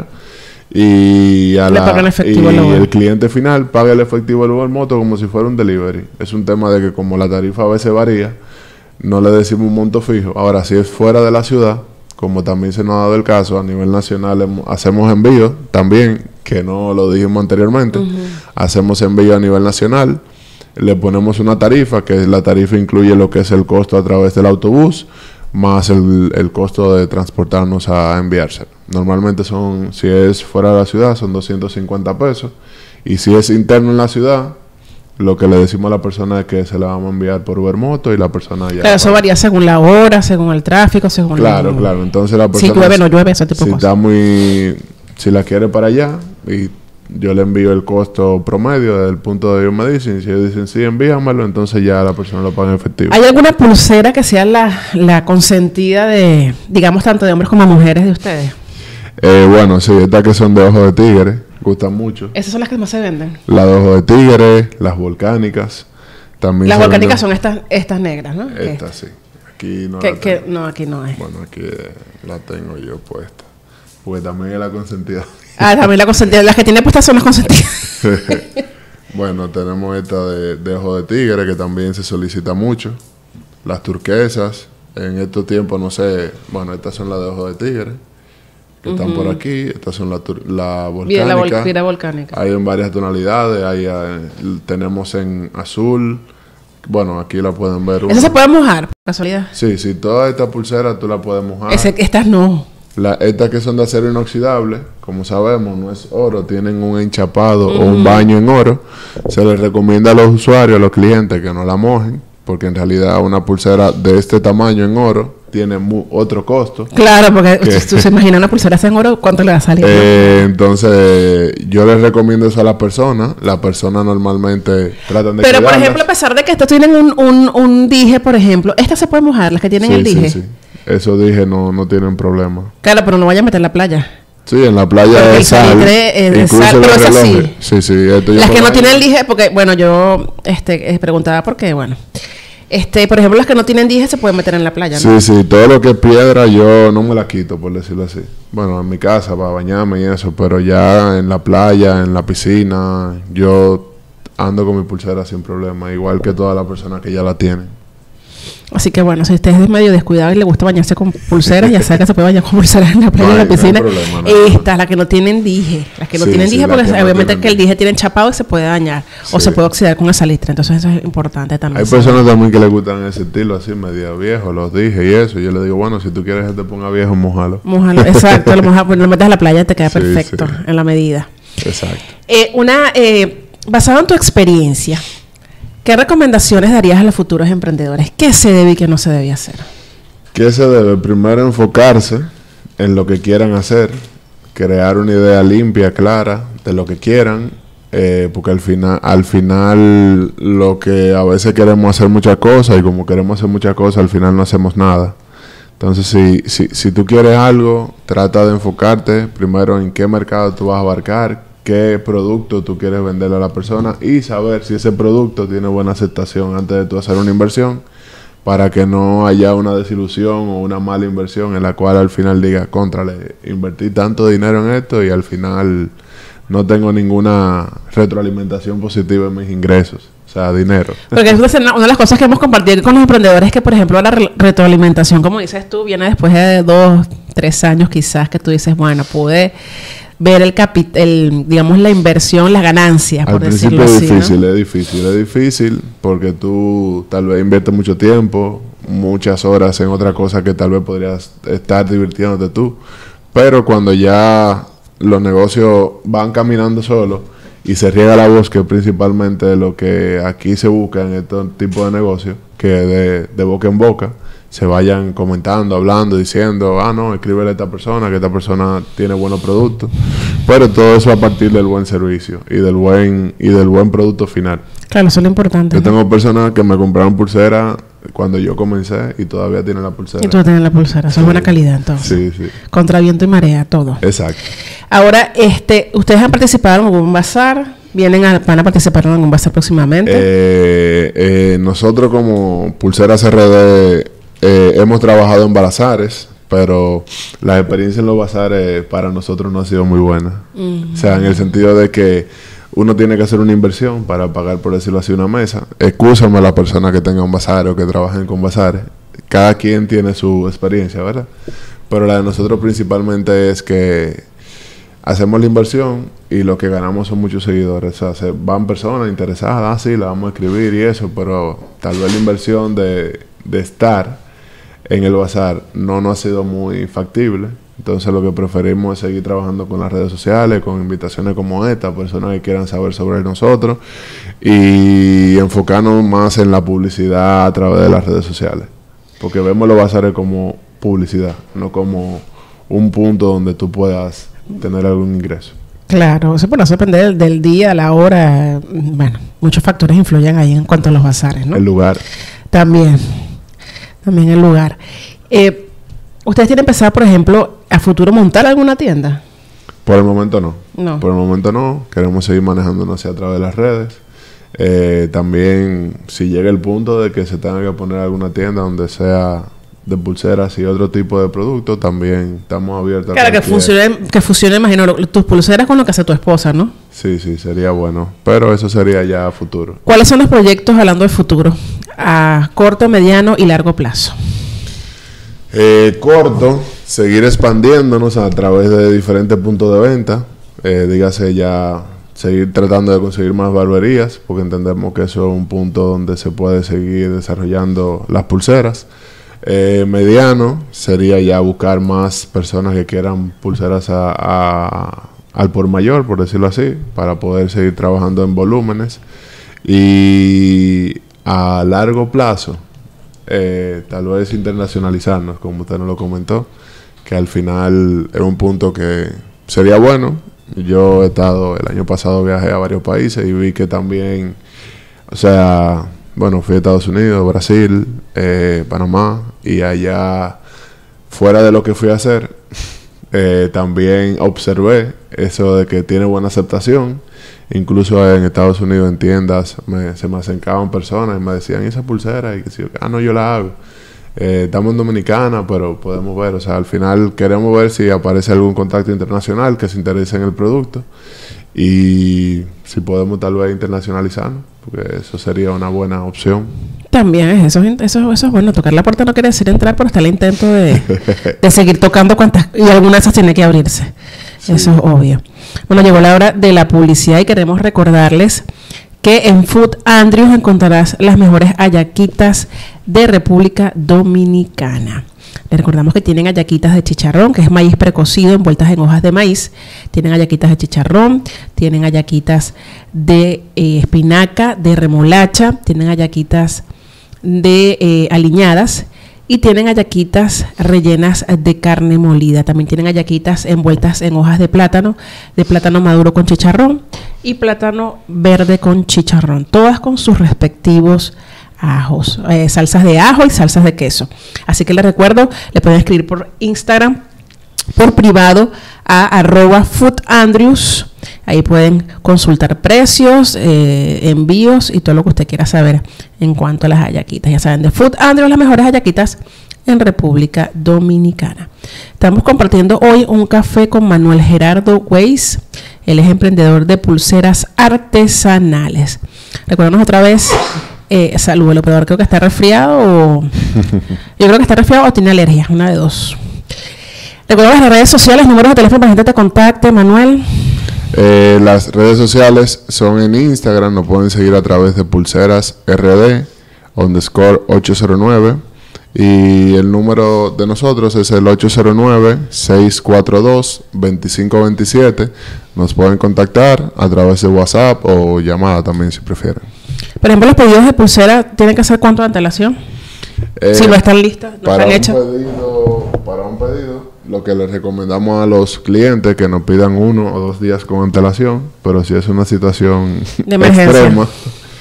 y, a la, efectivo y el cliente final paga el efectivo del Ubermoto como si fuera un delivery. Es un tema de que como la tarifa a veces varía, no le decimos un monto fijo. Ahora, si es fuera de la ciudad, como también se nos ha dado el caso, a nivel nacional hacemos envíos también, que no lo dijimos anteriormente. Uh-huh. Hacemos envío a nivel nacional, le ponemos una tarifa, que la tarifa incluye lo que es el costo a través del autobús, más el, el costo de transportarnos a enviárselo. Normalmente son, si es fuera de la ciudad, son doscientos cincuenta pesos. Y si es interno en la ciudad, lo que le decimos a la persona es que se la vamos a enviar por Ubermoto y la persona ya... Claro, eso varía según la hora, según el tráfico, según... Claro, la... claro. Entonces la persona... Si llueve, no llueve, ese tipo si de cosas. Está muy... Si la quiere para allá y yo le envío el costo promedio desde el punto de ellos me dicen, si ellos dicen sí, envíamelo, entonces ya la persona lo paga en efectivo. ¿Hay alguna pulsera que sea la, la consentida de, digamos, tanto de hombres como mujeres de ustedes? Eh, bueno, sí, estas que son de ojo de tigre, gustan mucho. ¿Esas son las que más se venden? Las de ojo de tigre, las volcánicas. También las volcánicas venden... son estas estas negras, ¿no? Estas sí. Aquí no ¿Qué, la qué? tengo. No, aquí no es. Bueno, aquí eh, la tengo yo puesta. Porque también es la consentida. Ah, también la consentida. Las que tiene puestas son las consentidas. Bueno, tenemos esta de, de ojo de tigre, que también se solicita mucho. Las turquesas. En estos tiempos, no sé... Bueno, estas son las de ojo de tigre, que uh-huh. están por aquí. Estas son la, tur- la volcánica. Bien, la vol- volcánica. Hay en varias tonalidades. Hay, eh, tenemos en azul. Bueno, aquí la pueden ver. ¿Esa se puede mojar, por casualidad? Sí, sí. Todas estas pulseras tú las puedes mojar. Ese, estas no. La, estas que son de acero inoxidable, como sabemos, no es oro, tienen un enchapado uh-huh. o un baño en oro. Se les recomienda a los usuarios, a los clientes, que no la mojen, porque en realidad una pulsera de este tamaño en oro tiene mu- otro costo. Claro, porque que, tú se imaginas una pulsera en oro, ¿cuánto le va a salir? Eh, entonces, yo les recomiendo eso a la persona. La persona normalmente tratan de Pero, cuidarlas. por ejemplo, a pesar de que estos tienen un, un, un dije, por ejemplo, ¿estas se pueden mojar, las que tienen sí, el dije? Sí, sí. eso dije, no, no tienen problema. Claro, pero no vaya a meter en la playa. Sí, en la playa porque es sal, es de incluso sal, pero los es así. relojes. Sí, sí. Esto Las que no ahí. tienen dije, porque, bueno, yo este, eh, preguntaba porque, bueno, este, por ejemplo, las que no tienen dije se pueden meter en la playa, ¿no? Sí, sí, todo lo que es piedra yo no me la quito, por decirlo así. Bueno, en mi casa para bañarme y eso, pero ya en la playa, en la piscina, yo ando con mi pulsera sin problema, igual que todas las personas que ya la tienen. Así que bueno, si usted es medio descuidado y le gusta bañarse con pulseras, ya sabe que se puede bañar con pulseras en la playa, No en hay- la piscina. no hay problema, no hay Estas, las que no tienen dije. Las que no Sí, tienen sí, dije, las porque que no obviamente tienen que el dije. dije tiene chapado y se puede dañar. O Sí. se puede oxidar con la salitre. Entonces eso es importante también. Hay saber. personas también que les gustan ese estilo así, medio viejo, los dije y eso. Yo le digo, bueno, si tú quieres que te ponga viejo, mojalo. Mójalo, exacto, lo, moja, pues, lo metes a la playa y te queda Sí, perfecto sí. en la medida. Exacto. Eh, una, eh, basado en tu experiencia, ¿qué recomendaciones darías a los futuros emprendedores? ¿Qué se debe y qué no se debe hacer? ¿Qué se debe? Primero enfocarse en lo que quieran hacer, crear una idea limpia, clara de lo que quieran, eh, porque al final, al final lo que a veces queremos hacer muchas cosas y como queremos hacer muchas cosas, al final no hacemos nada. Entonces, si, si, si tú quieres algo, trata de enfocarte primero en qué mercado tú vas a abarcar, qué producto tú quieres venderle a la persona y saber si ese producto tiene buena aceptación antes de tú hacer una inversión, para que no haya una desilusión o una mala inversión en la cual al final diga, contra, le invertí tanto dinero en esto y al final no tengo ninguna retroalimentación positiva en mis ingresos, o sea, dinero. Porque es una una de las cosas que hemos compartido con los emprendedores es que, por ejemplo, la re- retroalimentación, como dices tú, viene después de dos, tres años quizás que tú dices, bueno, pude ver el capi- el, digamos, la inversión, las ganancias, Al por principio decirlo es así, ¿no? difícil, es difícil, es difícil porque tú tal vez inviertes mucho tiempo, muchas horas en otra cosa que tal vez podrías estar divirtiéndote tú, pero cuando ya los negocios van caminando solos y se riega la voz, que es principalmente lo que aquí se busca en este tipo de negocios, que de, de boca en boca se vayan comentando, hablando, diciendo, ah, no, escríbele a esta persona, que esta persona tiene buenos productos. Pero todo eso a partir del buen servicio y del buen y del buen producto final. Claro, eso es lo importante. Yo ¿no? tengo personas que me compraron pulsera cuando yo comencé y todavía tienen la pulsera. Y tú tienes la pulsera, eso es buena calidad entonces. Sí, sí. Contra viento y marea, todo. Exacto. Ahora, este, ¿ustedes han participado en algún bazar? ¿Vienen a, van a participar en algún bazar próximamente? Eh, eh, nosotros como Pulseras R D eh, hemos trabajado en bazares, pero la experiencia en los bazares para nosotros no ha sido muy buena. Mm. O sea, en el sentido de que uno tiene que hacer una inversión para pagar, por decirlo así, una mesa. Excúsame a las personas que tengan bazar o que trabajen con bazares. Cada quien tiene su experiencia, ¿verdad? Pero la de nosotros principalmente es que hacemos la inversión y lo que ganamos son muchos seguidores. O sea, se van personas interesadas, ah, sí, la vamos a escribir y eso, pero tal vez la inversión de, de estar en el bazar no nos ha sido muy factible. Entonces lo que preferimos es seguir trabajando con las redes sociales, con invitaciones como esta, personas que quieran saber sobre nosotros y enfocarnos más en la publicidad a través de las redes sociales. Porque vemos los bazares como publicidad, no como un punto donde tú puedas tener algún ingreso. Claro, eso, bueno, eso depende del, del día, la hora. Bueno, muchos factores influyen ahí en cuanto a los bazares, ¿no? El lugar. También, también el lugar. Eh, ¿Ustedes tienen pensado, por ejemplo, a futuro montar alguna tienda? Por el momento no. No. Por el momento no. Queremos seguir manejándonos hacia a través de las redes. Eh, también, si llega el punto de que se tenga que poner alguna tienda donde sea de pulseras y otro tipo de productos, también estamos abiertos. Claro, a que cualquier- funcione, que funcione, imagino, lo- tus pulseras con lo que hace tu esposa, ¿no? Sí, sí, sería bueno. Pero eso sería ya a futuro. ¿Cuáles son los proyectos, hablando de futuro, a corto, mediano y largo plazo? Eh, corto, seguir expandiéndonos a través de diferentes puntos de venta. Eh, dígase ya, seguir tratando de conseguir más barberías, porque entendemos que eso es un punto donde se puede seguir desarrollando las pulseras. Eh, mediano sería ya buscar más personas que quieran pulseras a, a- al por mayor, por decirlo así, para poder seguir trabajando en volúmenes. Y a largo plazo, eh, tal vez internacionalizarnos, como usted nos lo comentó, que al final es un punto que sería bueno. Yo he estado, el año pasado viajé a varios países y vi que también, o sea, bueno, fui a Estados Unidos, Brasil, eh, Panamá, y allá fuera de lo que fui a hacer, eh, también observé eso de que tiene buena aceptación. Incluso en Estados Unidos, en tiendas, me, se me acercaban personas y me decían, ¿y esa pulsera? Y que si yo, ah, no, yo la hago. Eh, estamos en Dominicana, pero podemos ver, o sea, al final queremos ver si aparece algún contacto internacional que se interese en el producto y si podemos tal vez internacionalizarnos, porque eso sería una buena opción. También es eso, eso, eso es bueno. Tocar la puerta no quiere decir entrar, pero está el intento de, de seguir tocando cuantas, y alguna de esas tiene que abrirse. Sí. Eso es obvio. Bueno, llegó la hora de la publicidad y queremos recordarles que en Food Andrews encontrarás las mejores hallaquitas de República Dominicana. Les recordamos que tienen hallaquitas de chicharrón, que es maíz precocido envueltas en hojas de maíz. Tienen hallaquitas de chicharrón, tienen hallaquitas de eh, espinaca, de remolacha, tienen hallaquitas de eh, aliñadas y tienen hallaquitas rellenas de carne molida. También tienen hallaquitas envueltas en hojas de plátano, de plátano maduro con chicharrón y plátano verde con chicharrón, todas con sus respectivos ajos, eh, salsas de ajo y salsas de queso. Así que les recuerdo, le pueden escribir por Instagram, por privado, a arroba foodandrews. Ahí pueden consultar precios, eh, envíos y todo lo que usted quiera saber en cuanto a las hallaquitas. Ya saben, de Food Andrews, las mejores hallaquitas en República Dominicana. Estamos compartiendo hoy un café con Manuel Gerardo Weiss. Él es emprendedor de pulseras artesanales. Recuérdanos otra vez, eh, salud, el operador creo que está resfriado o... Yo creo que está resfriado o tiene alergia, una de dos. Recuerda las redes sociales, números de teléfono para que la gente te contacte, Manuel. Eh, las redes sociales son en Instagram, nos pueden seguir a través de pulseras rd underscore ocho cero nueve y el número de nosotros es el ocho cero nueve, seis cuatro dos, dos cinco dos siete. Nos pueden contactar a través de WhatsApp o llamada también si prefieren. Por ejemplo, los pedidos de pulsera tienen que hacer ¿cuánto de antelación? Eh, si no están listas, no para están hechas. Un pedido, para un pedido, lo que les recomendamos a los clientes que nos pidan uno o dos días con antelación, pero si es una situación de emergencia extrema,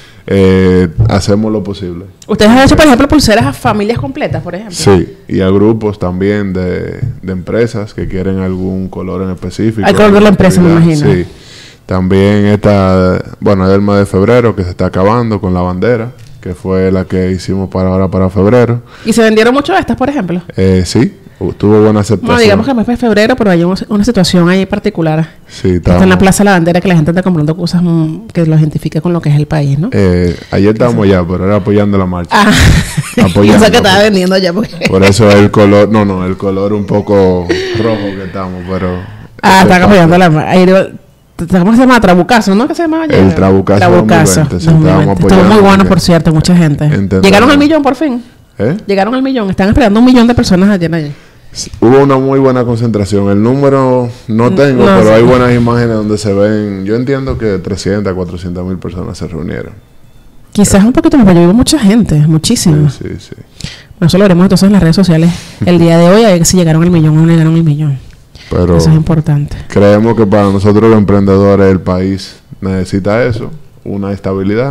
eh, hacemos lo posible. ¿Ustedes han hecho, por ejemplo, pulseras a familias completas, por ejemplo? Sí, y a grupos también de, de empresas que quieren algún color en específico. Al color de la empresa, me imagino. Sí. También esta, bueno, el mes de febrero que se está acabando con la bandera, que fue la que hicimos para ahora para febrero. ¿Y se vendieron mucho de estas, por ejemplo? Eh, sí, tuvo buena aceptación. No, digamos que el mes de febrero, pero hay una, una situación ahí particular. Sí, está en la Plaza La Bandera, que la gente está comprando cosas mm, que lo identifique con lo que es el país, ¿no? Eh, ayer estábamos allá, pero era apoyando la marcha. Ah, apoyando. Eso que estaba vendiendo allá. Porque... Por eso el color, no, no, el color un poco rojo que estamos, pero... Ah, están apoyando la marcha. ¿Cómo se llama? Trabucazo, ¿no? ¿Qué se llama? El Trabucazo. Trabucazo. dos mil veinte, sí, dos mil veinte. Estuvo muy bueno, por cierto, mucha gente. Entendemos. Llegaron al millón por fin. ¿Eh? Llegaron al millón. Están esperando un millón de personas ayer allí. Hubo una muy buena concentración. El número no tengo, no, pero sí, hay buenas imágenes donde se ven. Yo entiendo que trescientas, cuatrocientas mil personas se reunieron. Quizás un poquito más, pero yo vi mucha gente, muchísima. Sí, sí, sí. Bueno, eso lo veremos entonces en las redes sociales el día de hoy, a ver si llegaron al millón o no llegaron al millón. Pero eso es importante. Creemos que para nosotros los emprendedores el país necesita eso, una estabilidad,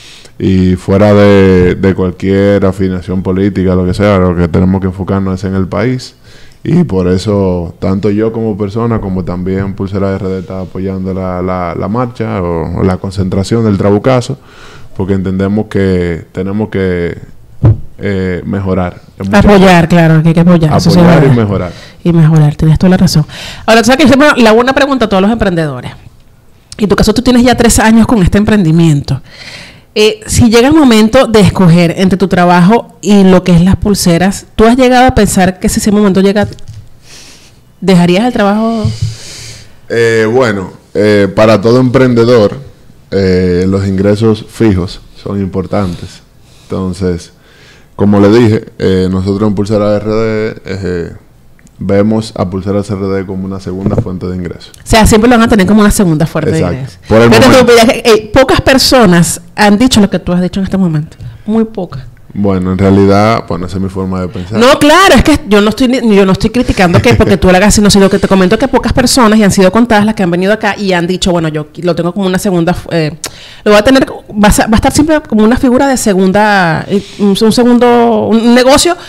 y fuera de, de cualquier afinación política, lo que sea, lo que tenemos que enfocarnos es en el país, y por eso tanto yo como persona como también Pulsera R D está apoyando la, la, la marcha o, o la concentración del Trabucazo, porque entendemos que tenemos que Eh, mejorar. Apoyar, claro, que hay que apoyar. Apoyar y mejorar. Y mejorar, tienes toda la razón. Ahora, tú sabes que siempre le hago una pregunta a todos los emprendedores. En tu caso, tú tienes ya tres años con este emprendimiento. Eh, si llega el momento de escoger entre tu trabajo y lo que es las pulseras, ¿tú has llegado a pensar que si ese momento llega, dejarías el trabajo? Eh, bueno, eh, para todo emprendedor, eh, los ingresos fijos son importantes. Entonces, como le dije, eh, nosotros en Pulseras R D eh, vemos a Pulseras R D como una segunda fuente de ingresos. O sea, siempre lo van a tener como una segunda fuente Exacto. de ingresos. Por el Pero momento. tú, eh, pocas personas han dicho lo que tú has dicho en este momento. Muy pocas. Bueno, en realidad, bueno, esa es mi forma de pensar. No, claro, es que yo no estoy yo no estoy criticando que porque tú lo hagas, sino, sino que te comento que pocas personas, y han sido contadas las que han venido acá y han dicho, bueno, yo lo tengo como una segunda, eh, lo voy a tener, va a, va a estar siempre como una figura de segunda, un, un segundo, un negocio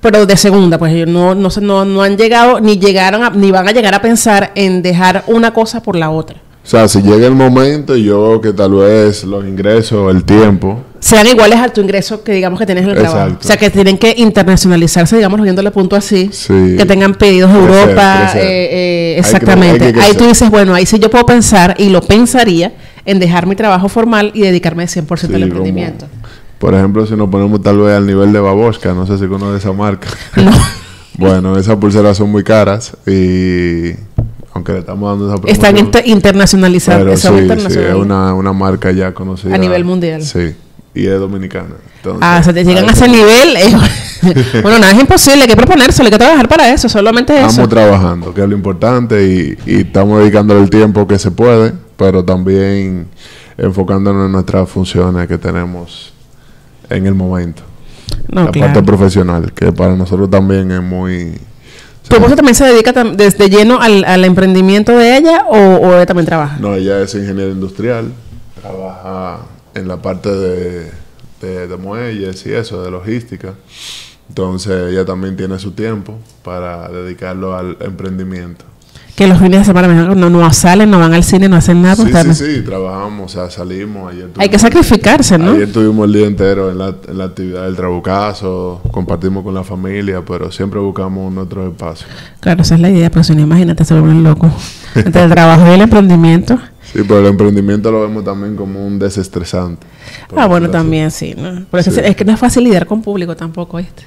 pero de segunda, pues ellos no, no, se- no, no han llegado, ni llegaron a- ni van a llegar a pensar en dejar una cosa por la otra. O sea, si llega el momento y yo veo que tal vez los ingresos, el tiempo, Sean iguales a tu ingreso que digamos que tienes en el trabajo. Exacto. O sea, que tienen que internacionalizarse, digamos, viéndole punto así. Sí. Que tengan pedidos de Crecer, Europa. crecer. eh, eh, Hay que- exactamente. hay que Ahí tú crecer. dices, bueno, ahí sí yo puedo pensar y lo pensaría en dejar mi trabajo formal y dedicarme cien por ciento sí, al como- emprendimiento. por ejemplo, si nos ponemos tal vez al nivel de Baboshka, no sé si conoce esa marca. No. Bueno, esas pulseras son muy caras y aunque le estamos dando esa promoción, Están inter- internacionalizados. pero son sí, sí, internacionales. es una, una marca ya conocida A nivel mundial. Sí, y es dominicana. Entonces, Ah, se te llegan ahí a ese estamos- nivel. eh, bueno, nada es imposible, hay que proponérselo, hay que trabajar para eso, solamente eso. Estamos trabajando, que es lo importante, y, y estamos dedicándole el tiempo que se puede, pero también enfocándonos en nuestras funciones que tenemos en el momento. No, la claro. parte profesional, que para nosotros también es muy... ¿Tu esposa también se dedica tam- desde lleno al, al emprendimiento de ella o, o ella también trabaja? No, ella es ingeniera industrial, trabaja en la parte de, de, de muelles y eso, de logística. Entonces ella también tiene su tiempo para dedicarlo al emprendimiento. Que los fines de semana mejor no, no salen, no van al cine, no hacen nada. Sí, pues, sí, están- sí, trabajamos, o sea, salimos. Ayer Hay que tuvimos- sacrificarse, ¿no? Ayer tuvimos el día entero en la, en la actividad del Trabucazo, compartimos con la familia, pero siempre buscamos nuestro espacio. Claro, esa es la idea, pero si no, imagínate, se vuelven locos. Entre el trabajo y el emprendimiento. Sí, pero el emprendimiento lo vemos también como un desestresante. por Ah, bueno, decirlo así. también sí, ¿no? Pero es, que, Sí. es que no es fácil lidiar con público tampoco, ¿viste?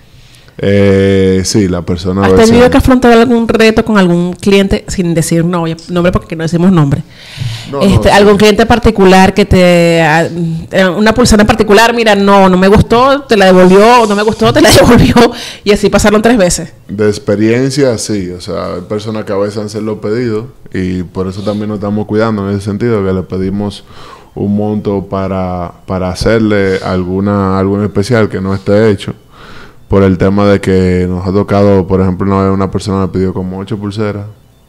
Eh, sí, la persona... a ¿Has veces- tenido que afrontar algún reto con algún cliente, sin decir no, oye, nombre porque no decimos nombre? No, este, no, sí. algún cliente particular que te... ah, eh, una pulsera en particular, mira, no, no me gustó, te la devolvió, o no me gustó, te la devolvió, y así pasaron tres veces. De experiencia, sí. O sea, hay personas que a veces hacen los pedidos y por eso también nos estamos cuidando en ese sentido, que le pedimos un monto para, para hacerle alguna algo en especial que no esté hecho. Por el tema de que nos ha tocado, por ejemplo, una vez una persona me pidió como ocho pulseras.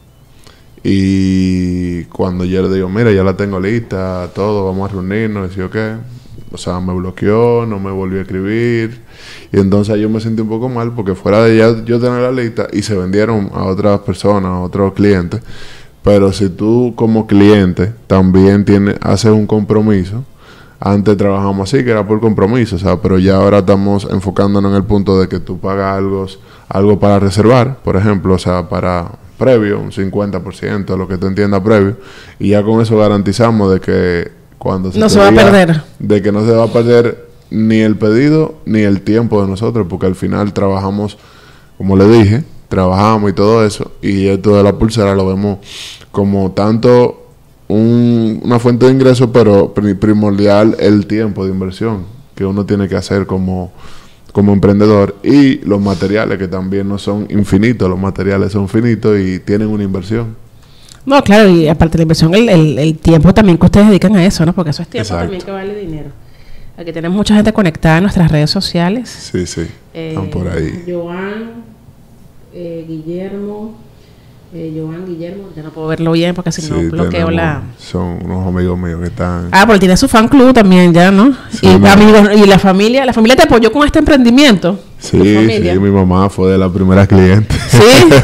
Y cuando yo le digo, mira, ya la tengo lista, todo, vamos a reunirnos, y decía, ¿qué? O sea, me bloqueó, no me volvió a escribir. Y entonces yo me sentí un poco mal porque fuera de ya yo tener la lista y se vendieron a otras personas, a otros clientes. Pero si tú como cliente también tienes, haces un compromiso, antes trabajamos así, que era por compromiso, o sea, pero ya ahora estamos enfocándonos en el punto de que tú pagas algo, algo para reservar, por ejemplo, o sea, para previo, un cincuenta por ciento, lo que tú entiendas previo, y ya con eso garantizamos de que cuando No te se va a diga- perder. de que no se va a perder ni el pedido ni el tiempo de nosotros, porque al final trabajamos, como le dije, trabajamos y todo eso, y esto de la pulsera lo vemos como tanto un- una fuente de ingreso, pero pri- primordial el tiempo de inversión que uno tiene que hacer como, como emprendedor, y los materiales que también no son infinitos, los materiales son finitos y tienen una inversión. No, claro, y aparte de la inversión, el, el, el tiempo también que ustedes dedican a eso, ¿no? Porque eso es tiempo Exacto. también que vale dinero. Aquí tenemos mucha gente conectada en nuestras redes sociales. Sí, sí, están por ahí. Joan, eh, Guillermo, eh, Joan, Guillermo, ya no puedo verlo bien porque si Sí, no bloqueo tenemos- la... son unos amigos míos que están... Ah, porque tiene su fan club también ya, ¿no? Sí, y no. amigos, y la familia, la familia te apoyó con este emprendimiento. Sí, Tu sí, familia. mi mamá fue de la primera cliente. Sí.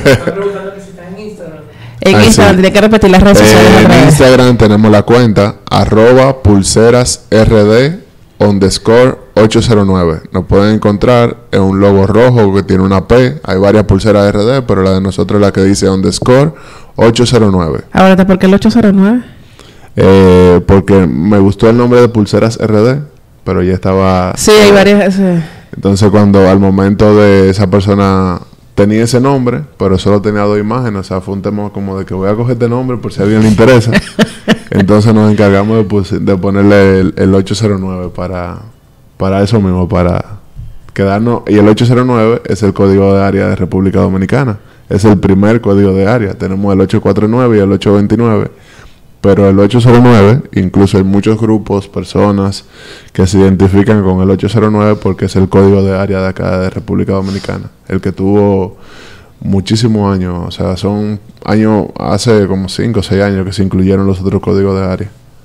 En Ah, Instagram, sí. tiene que repetir las redes sociales. Eh, otra en vez. Instagram tenemos la cuenta arroba pulserasrd underscore ocho cero nueve. Nos pueden encontrar en un logo rojo que tiene una P. Hay varias pulseras R D, pero la de nosotros es la que dice underscore ocho cero nueve. Ahora, ¿por qué el ocho cero nueve? Eh, porque me gustó el nombre de pulseras R D, pero ya estaba... Sí, hay varias. eh, Entonces cuando al momento de esa persona tenía ese nombre, pero solo tenía dos imágenes, o sea, fue un tema como de que voy a coger este nombre por si a alguien le interesa. Entonces nos encargamos de, pus- de ponerle el, el ocho cero nueve para, para eso mismo, para quedarnos. Y el ocho cero nueve es el código de área de República Dominicana. Es el primer código de área. Tenemos el ocho cuatro nueve y el ocho veintinueve. Pero el ocho cero nueve, incluso hay muchos grupos, personas que se identifican con el ocho cero nueve porque es el código de área de acá de República Dominicana. El que tuvo muchísimos años, o sea, son años, hace como cinco o seis años que se incluyeron los otros códigos de área.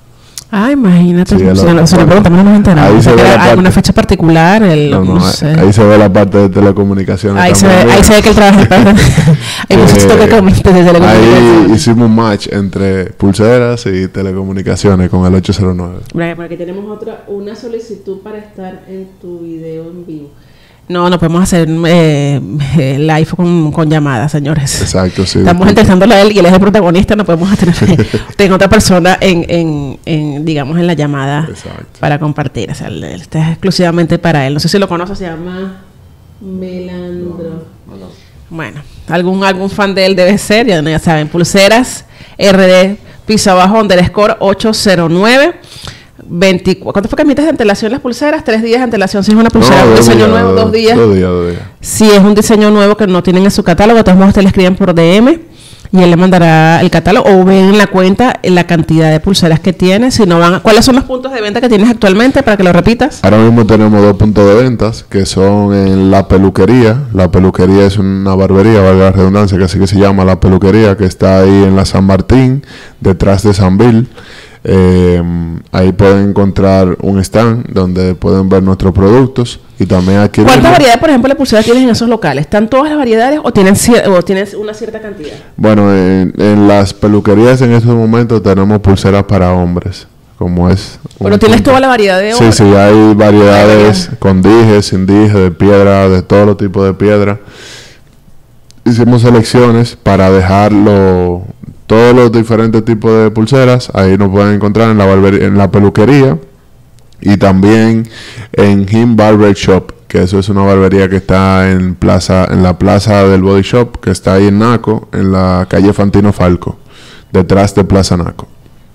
Ah, imagínate. Sí, si lo- no, si no bueno, preguntamos, no nos enteramos. ahí se ve la parte- ¿Alguna fecha particular? El, No, no, no ahí- sé. ahí se ve la parte de telecomunicaciones. Ahí se, ve, también. ahí se ve que él trabaja en parte. Hay muchos Eh, toques como desde Ahí telecomunicaciones. hicimos un match entre pulseras y telecomunicaciones con el ocho cero nueve. Brian, por aquí tenemos otra, una solicitud para estar en tu video en vivo. No, no podemos hacer eh, eh, live con, con llamadas, señores. Exacto, sí. Estamos disculpa. entrevistándolo a él y él es el protagonista, no podemos tener tengo otra persona en, en, en, digamos, en la llamada Exacto. para compartir. O sea, él- él está exclusivamente para él. No sé si lo conoce, se llama Melandro. Bueno, algún, algún fan de él debe ser, ya, ya saben, pulseras R D, piso abajo, underscore ocho cero nueve. veinticuatro. ¿Cuánto fue que emites de antelación las pulseras? Tres días de antelación. Si es una pulsera, No, un dos diseño días, nuevo, dos días. Dos días, dos días. Si es un diseño nuevo que no tienen en su catálogo, de todos modos, ustedes le escriben por D M y él le mandará el catálogo o ven en la cuenta la cantidad de pulseras que tiene. Si no van, a- ¿cuáles son los puntos de venta que tienes actualmente para que lo repitas? Ahora mismo tenemos dos puntos de ventas que son en la peluquería. La peluquería es una barbería, valga la redundancia, que así que se llama la peluquería, que está ahí en la San Martín, detrás de San Bill. Eh, ahí pueden encontrar un stand donde pueden ver nuestros productos y también aquí. ¿Cuántas variedades, por ejemplo, de pulseras tienes en esos locales? ¿Están todas las variedades o tienen, cier- o tienes una cierta cantidad? Bueno, en, en las peluquerías en estos momentos tenemos pulseras para hombres, como es. un Pero tienes punto. toda la variedad de Sí, oro. sí, hay variedades Hay con dije, sin dije, de piedra, de todo los tipos de piedra. Hicimos selecciones para dejarlo, todos los diferentes tipos de pulseras. Ahí nos pueden encontrar en la, barber- en la peluquería y también en Him Barber Shop, que eso es una barbería que está en plaza, en la plaza del Body Shop, que está ahí en Naco, en la calle Fantino Falco, detrás de Plaza Naco.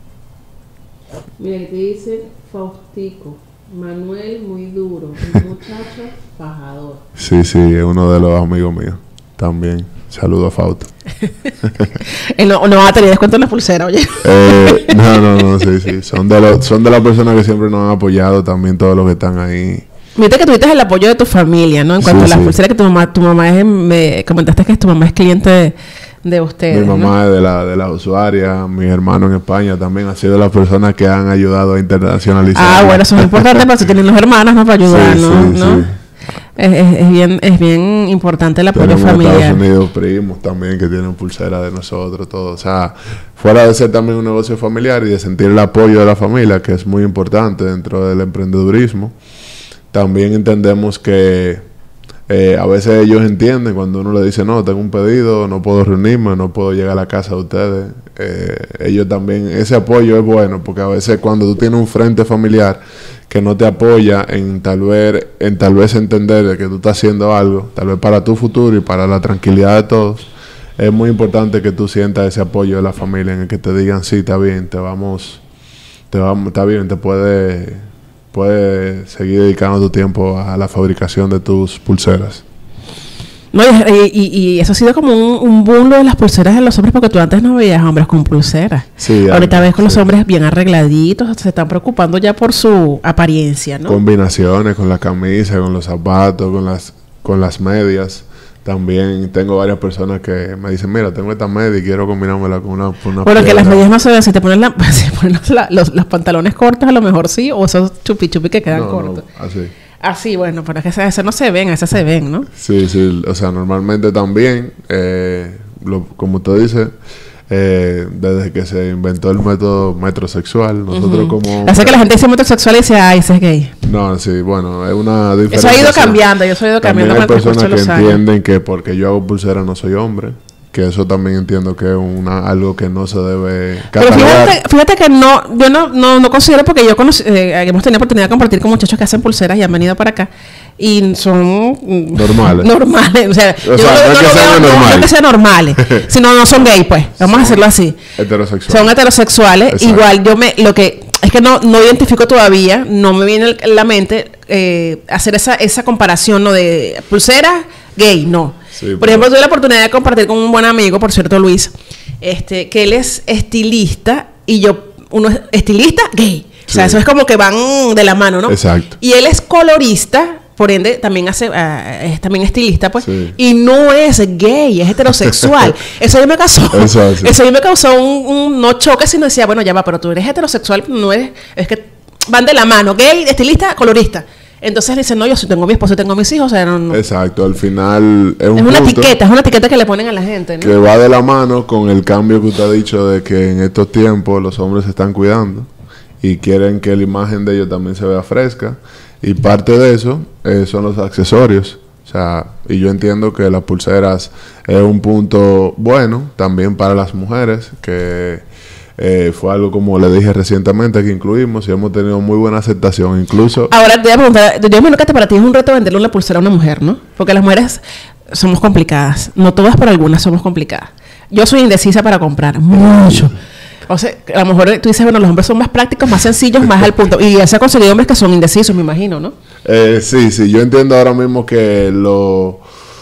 Mira, que te dice Faustico, Manuel muy duro, un muchacho fajador. Sí, sí, es uno de los amigos míos también. Saludo a Fausto. Él no, no va a tener descuento en la pulsera, oye. Eh, no, no, no, sí, sí. Son de, los, son de las personas que siempre nos han apoyado, también todos los que están ahí. Mira que tuviste el apoyo de tu familia, ¿no? En cuanto Sí, a las sí. pulseras que tu mamá, tu mamá es, me comentaste que tu mamá es cliente de, de ustedes. Mi ¿no? mamá es de la, de la usuaria, mi hermano en España también ha sido las personas que han ayudado a internacionalizar. Ah, bueno, eso es importante para si tienen los hermanos, ¿no? Para ayudar, Sí, ¿no? sí, ¿no? sí. Es, es- es bien, es bien importante el apoyo Tenemos en familiar. Estados Unidos primos también que tienen pulsera de nosotros, todo. O sea, fuera de ser también un negocio familiar y de sentir el apoyo de la familia, que es muy importante dentro del emprendedurismo, también entendemos que eh, a veces ellos entienden cuando uno le dice, no, tengo un pedido, no puedo reunirme, no puedo llegar a la casa de ustedes. Eh, ellos también, ese apoyo es bueno, porque a veces cuando tú tienes un frente familiar que no te apoya en tal vez en tal vez entender de que tú estás haciendo algo, tal vez para tu futuro y para la tranquilidad de todos, es muy importante que tú sientas ese apoyo de la familia en el que te digan, sí, está bien, te vamos, te vamos, está bien, te puedes puede seguir dedicando tu tiempo a la fabricación de tus pulseras. No, y, y, y eso ha sido como un, un boom lo de las pulseras de los hombres, porque tú antes no veías hombres con pulseras. Sí, Ahorita ves con los sí. hombres bien arregladitos, se están preocupando ya por su apariencia, ¿no? Combinaciones con la camisa, con los zapatos, con las con las medias. También tengo varias personas que me dicen, mira, tengo esta media y quiero combinármela con una, con una Bueno, que piedra". las medias no se ven, si te ponen, la, si ponen los, la- los, los pantalones cortos, a lo mejor sí, o esos chupi chupi que quedan No, no, cortos. así. Así, bueno, pero es que esas, esas no se ven, esas se ven, ¿no? Sí, sí, o sea, normalmente también, eh, lo, como usted dice, eh, desde que se inventó el método metrosexual, nosotros como... Hace que la gente dice metrosexual y dice, ay, ese es gay. No, sí, bueno, es una diferencia. Eso ha ido cambiando, yo eso ha ido cambiando También con hay el transcurso personas de que los años. entienden que porque yo hago pulsera no soy hombre, que eso también entiendo que es una algo que no se debe Pero catalogar. fíjate, fíjate que no, yo no, no, no considero, porque yo conocí, eh, hemos tenido oportunidad de compartir con muchachos que hacen pulseras y han venido para acá y son mm, Normales. normales, o sea, O yo sea, no es que lo sean veo- no- normales. no es que sean normales, sino no son gay, pues, vamos a hacerlo así. Heterosexual. Son heterosexuales. Exacto. Igual yo me, lo que es que no, no identifico todavía, no me viene en la mente eh, hacer esa, esa comparación, ¿no? De pulsera gay, no. Sí, por pero- ejemplo, tuve la oportunidad de compartir con un buen amigo, por cierto, Luis, este, que él es estilista y yo, uno es estilista gay. O sea, Sí. eso es como que van de la mano, ¿no? Exacto. Y él es colorista, por ende también hace, uh, es también estilista, pues, Sí. y no es gay, es heterosexual. Eso a mí me causó, Eso así. eso a mí me causó un, un no choque, sino decía, bueno, ya va, pero tú eres heterosexual, no eres, es que van de la mano, gay, estilista, colorista. Entonces dice, no, yo sí tengo mi esposo, tengo mis hijos, o sea, no, no. Exacto, al final es un Es una punto etiqueta, es una etiqueta que le ponen a la gente, ¿no? que va de la mano con el cambio que usted ha dicho de que en estos tiempos los hombres se están cuidando y quieren que la imagen de ellos también se vea fresca, y parte de eso eh, son los accesorios. O sea, y yo entiendo que las pulseras es un punto bueno también para las mujeres, que eh, fue algo, como le dije recientemente, que incluimos y hemos tenido muy buena aceptación, incluso... Ahora te voy a preguntar, yo imagino que para ti es un reto venderle una pulsera a una mujer, ¿no? Porque las mujeres somos complicadas, no todas, pero algunas somos complicadas. Yo soy indecisa para comprar, mucho. O sea, a lo mejor tú dices, bueno, los hombres son más prácticos, más sencillos, más al punto. Y ya se ha conseguido hombres que son indecisos, me imagino, ¿no? Eh, sí, sí, yo entiendo ahora mismo que lo...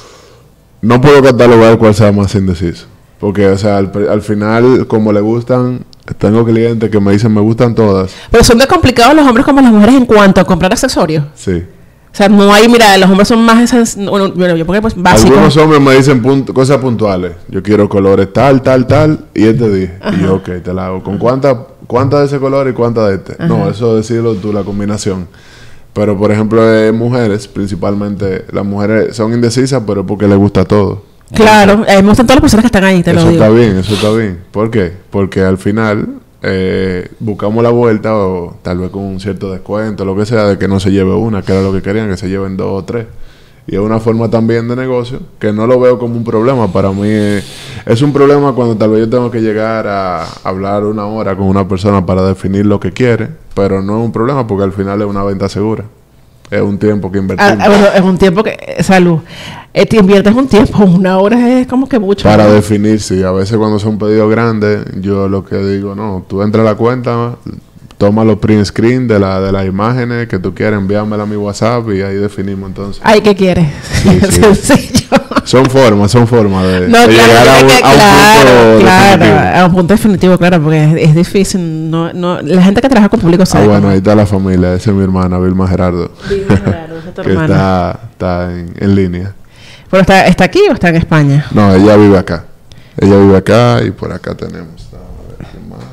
No puedo catalogar cuál sea más indeciso. Porque, o sea, al, al final, como le gustan... Tengo clientes que me dicen, me gustan todas. Pero son de complicados los hombres como las mujeres en cuanto a comprar accesorios. Sí. O sea, no hay, mira, los hombres son más, sens- bueno, bueno, yo porque pues básicos. Algunos hombres me dicen punt- cosas puntuales. Yo quiero colores tal, tal, tal, y este dije. Y yo, ok, te la hago. ¿Con cuánta, cuánta de ese color y cuánta de este? Ajá. No, eso decirlo tú, la combinación. Pero, por ejemplo, eh, mujeres, principalmente, las mujeres son indecisas, pero es porque les gusta todo. Claro, eh, me gustan todas las personas que están ahí, te eso lo digo. Eso está bien, eso está bien. ¿Por qué? Porque al final eh, buscamos la vuelta, o tal vez con un cierto descuento, lo que sea, de que no se lleve una, que era lo que querían, que se lleven dos o tres. Y es una forma también de negocio que no lo veo como un problema. Para mí eh, es un problema cuando tal vez yo tengo que llegar a hablar una hora con una persona para definir lo que quiere, pero no es un problema porque al final es una venta segura. Es un tiempo que invertimos. Ah, bueno, es un tiempo que... Eh, salud. Eh, te inviertes un tiempo, una hora es como que mucho. Para ¿no? definir, sí. A veces cuando son pedidos grandes, yo lo que digo, no, tú entras a la cuenta, toma los print screen de, la, de las imágenes que tú quieres, envíamela a mi WhatsApp y ahí definimos entonces. Ay, ¿qué quieres? Sí, sí. Sencillo. Son formas, son formas de, No, de claro, llegar a un, que, a un claro, punto claro, definitivo. a un punto definitivo, claro, porque es, es difícil. No, no, la gente que trabaja con público sabe. Ah, bueno, cómo. ahí está la familia. Esa es mi hermana, Vilma Gerardo. Vilma Gerardo, esa es tu que hermana. está, está en, en línea. ¿Pero está, está aquí o está en España? No, ella vive acá. Ella vive acá y por acá tenemos. A ver, ¿quién más?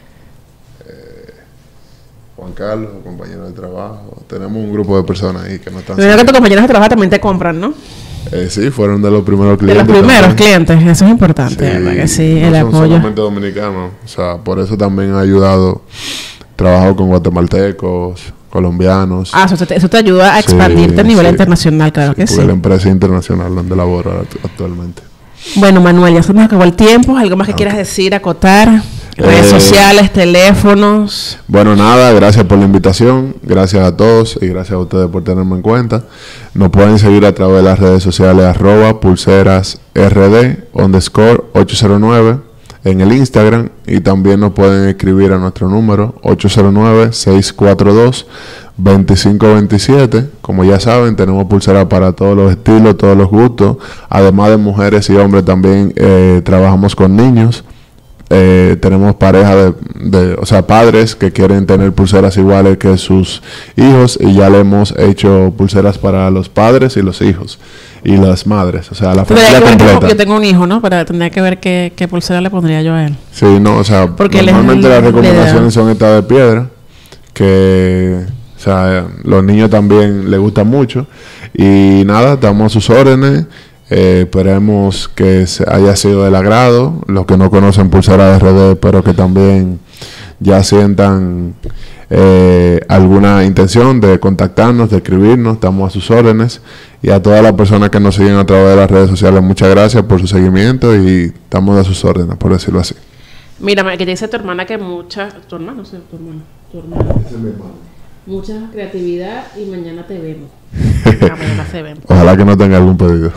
Eh, Juan Carlos, compañero de trabajo. Tenemos un grupo de personas ahí que no están... Me imagino que tus compañeros de trabajo también te compran, ¿no? Eh, sí, fueron de los primeros De clientes. los primeros también. clientes, eso es importante, Sí, ¿verdad? Que sí, no el son apoyo. solamente dominicanos. O sea, por eso también ha ayudado. Trabajo con guatemaltecos, colombianos. Ah, eso te, eso te ayuda a expandirte Sí, a nivel sí. internacional, claro Sí, que porque sí. la empresa internacional donde laboro act- actualmente. Bueno, Manuel, ya se nos acabó el tiempo. ¿Algo más que quieras decir, acotar? Redes Eh, sociales, teléfonos. Bueno, nada, gracias por la invitación, gracias a todos y gracias a ustedes por tenerme en cuenta. Nos pueden seguir a través de las redes sociales arroba pulserasrd underscore ocho cero nueve en el Instagram, y también nos pueden escribir a nuestro número ocho cero nueve, seis cuatro dos, dos cinco dos siete. Como ya saben, tenemos pulseras para todos los estilos, todos los gustos. Además de mujeres y hombres, también eh, trabajamos con niños. Eh, tenemos parejas de, de, o sea, padres que quieren tener pulseras iguales que sus hijos, y ya le hemos hecho pulseras para los padres y los hijos y las madres, o sea, la Tendría familia que ver completa. cómo- yo tengo un hijo, ¿no? Para tendría que ver qué, qué pulsera le pondría yo a él. Sí, no, o sea, Porque él es normalmente el- las la recomendaciones idea. son estas de piedra, que, o sea, los niños también les gustan mucho, y nada, estamos a sus órdenes. Eh, esperemos que se haya sido del agrado. Los que no conocen Pulsera R D, pero que también ya sientan eh, alguna intención de contactarnos, de escribirnos, estamos a sus órdenes. Y a todas las personas que nos siguen a través de las redes sociales, muchas gracias por su seguimiento y estamos a sus órdenes, por decirlo así. Mira, que te dice tu hermana que mucha... Tu hermano, sí, tu hermano. Tu hermano. Mucha creatividad y mañana te vemos. Ah, mañana se ven. Ojalá que no tenga algún pedido.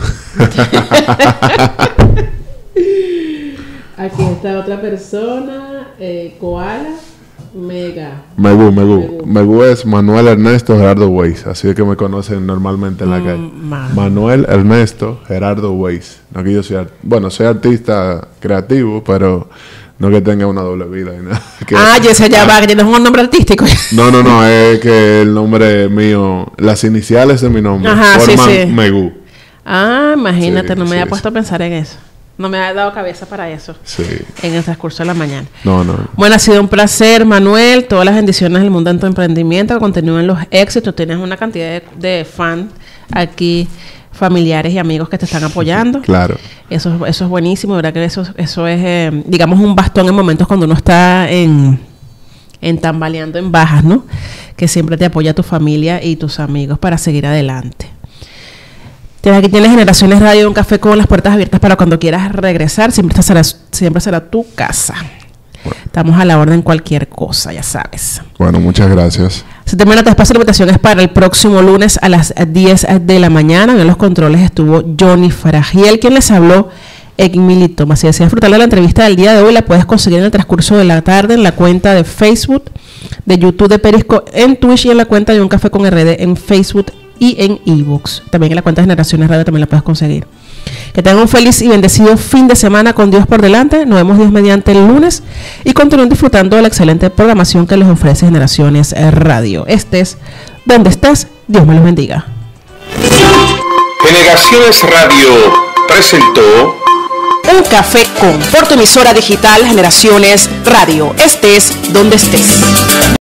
Aquí está otra persona, eh, Koala Mega. Megu, Megu. Megu. Megu es Manuel Ernesto Gerardo Weiss, así es que me conocen normalmente en la Mm, calle. man. Manuel Ernesto Gerardo Weiss. No que yo soy, art- bueno, soy artista creativo, pero No que tenga una doble vida y nada. Que, Ah, Yesenia ya va, que tienes un nombre artístico. No, no, no, es que el nombre mío, las iniciales de mi nombre, Ajá, sí, forman sí. Megú. Ah, imagínate, Sí, no me sí, había sí. puesto a pensar en eso. No me había dado cabeza para eso Sí. en el transcurso de la mañana. No, no. Bueno, ha sido un placer, Manuel. Todas las bendiciones del mundo en tu emprendimiento. Que continúen los éxitos. Tienes una cantidad de, de fans aquí, familiares y amigos que te están apoyando. Claro. Eso, eso es buenísimo. ¿Verdad que eso, eso es, eh, digamos, un bastón en momentos cuando uno está en, en tambaleando en bajas, ¿no? Que siempre te apoya tu familia y tus amigos para seguir adelante. Aquí tienes Generaciones Radio, un café con las puertas abiertas para cuando quieras regresar. Siempre será, siempre será tu casa. Bueno. Estamos a la orden cualquier cosa, ya sabes. Bueno, muchas gracias. Se termina tu espacio de invitación es para el próximo lunes a las diez de la mañana. En los controles estuvo Johnny Faragiel, quien les habló, Emily Thomas. Si deseas disfrutar de la entrevista del día de hoy, la puedes conseguir en el transcurso de la tarde en la cuenta de Facebook, de YouTube, de Perisco, en Twitch y en la cuenta de Un Café con R D en Facebook y en ebooks. También en la cuenta de Generaciones Radio también la puedes conseguir. Que tengan un feliz y bendecido fin de semana con Dios por delante. Nos vemos Dios mediante el lunes y continúen disfrutando de la excelente programación que les ofrece Generaciones Radio. Estés donde estés, Dios me los bendiga. Generaciones Radio presentó Un Café con, por tu emisora digital Generaciones Radio. Estés donde estés.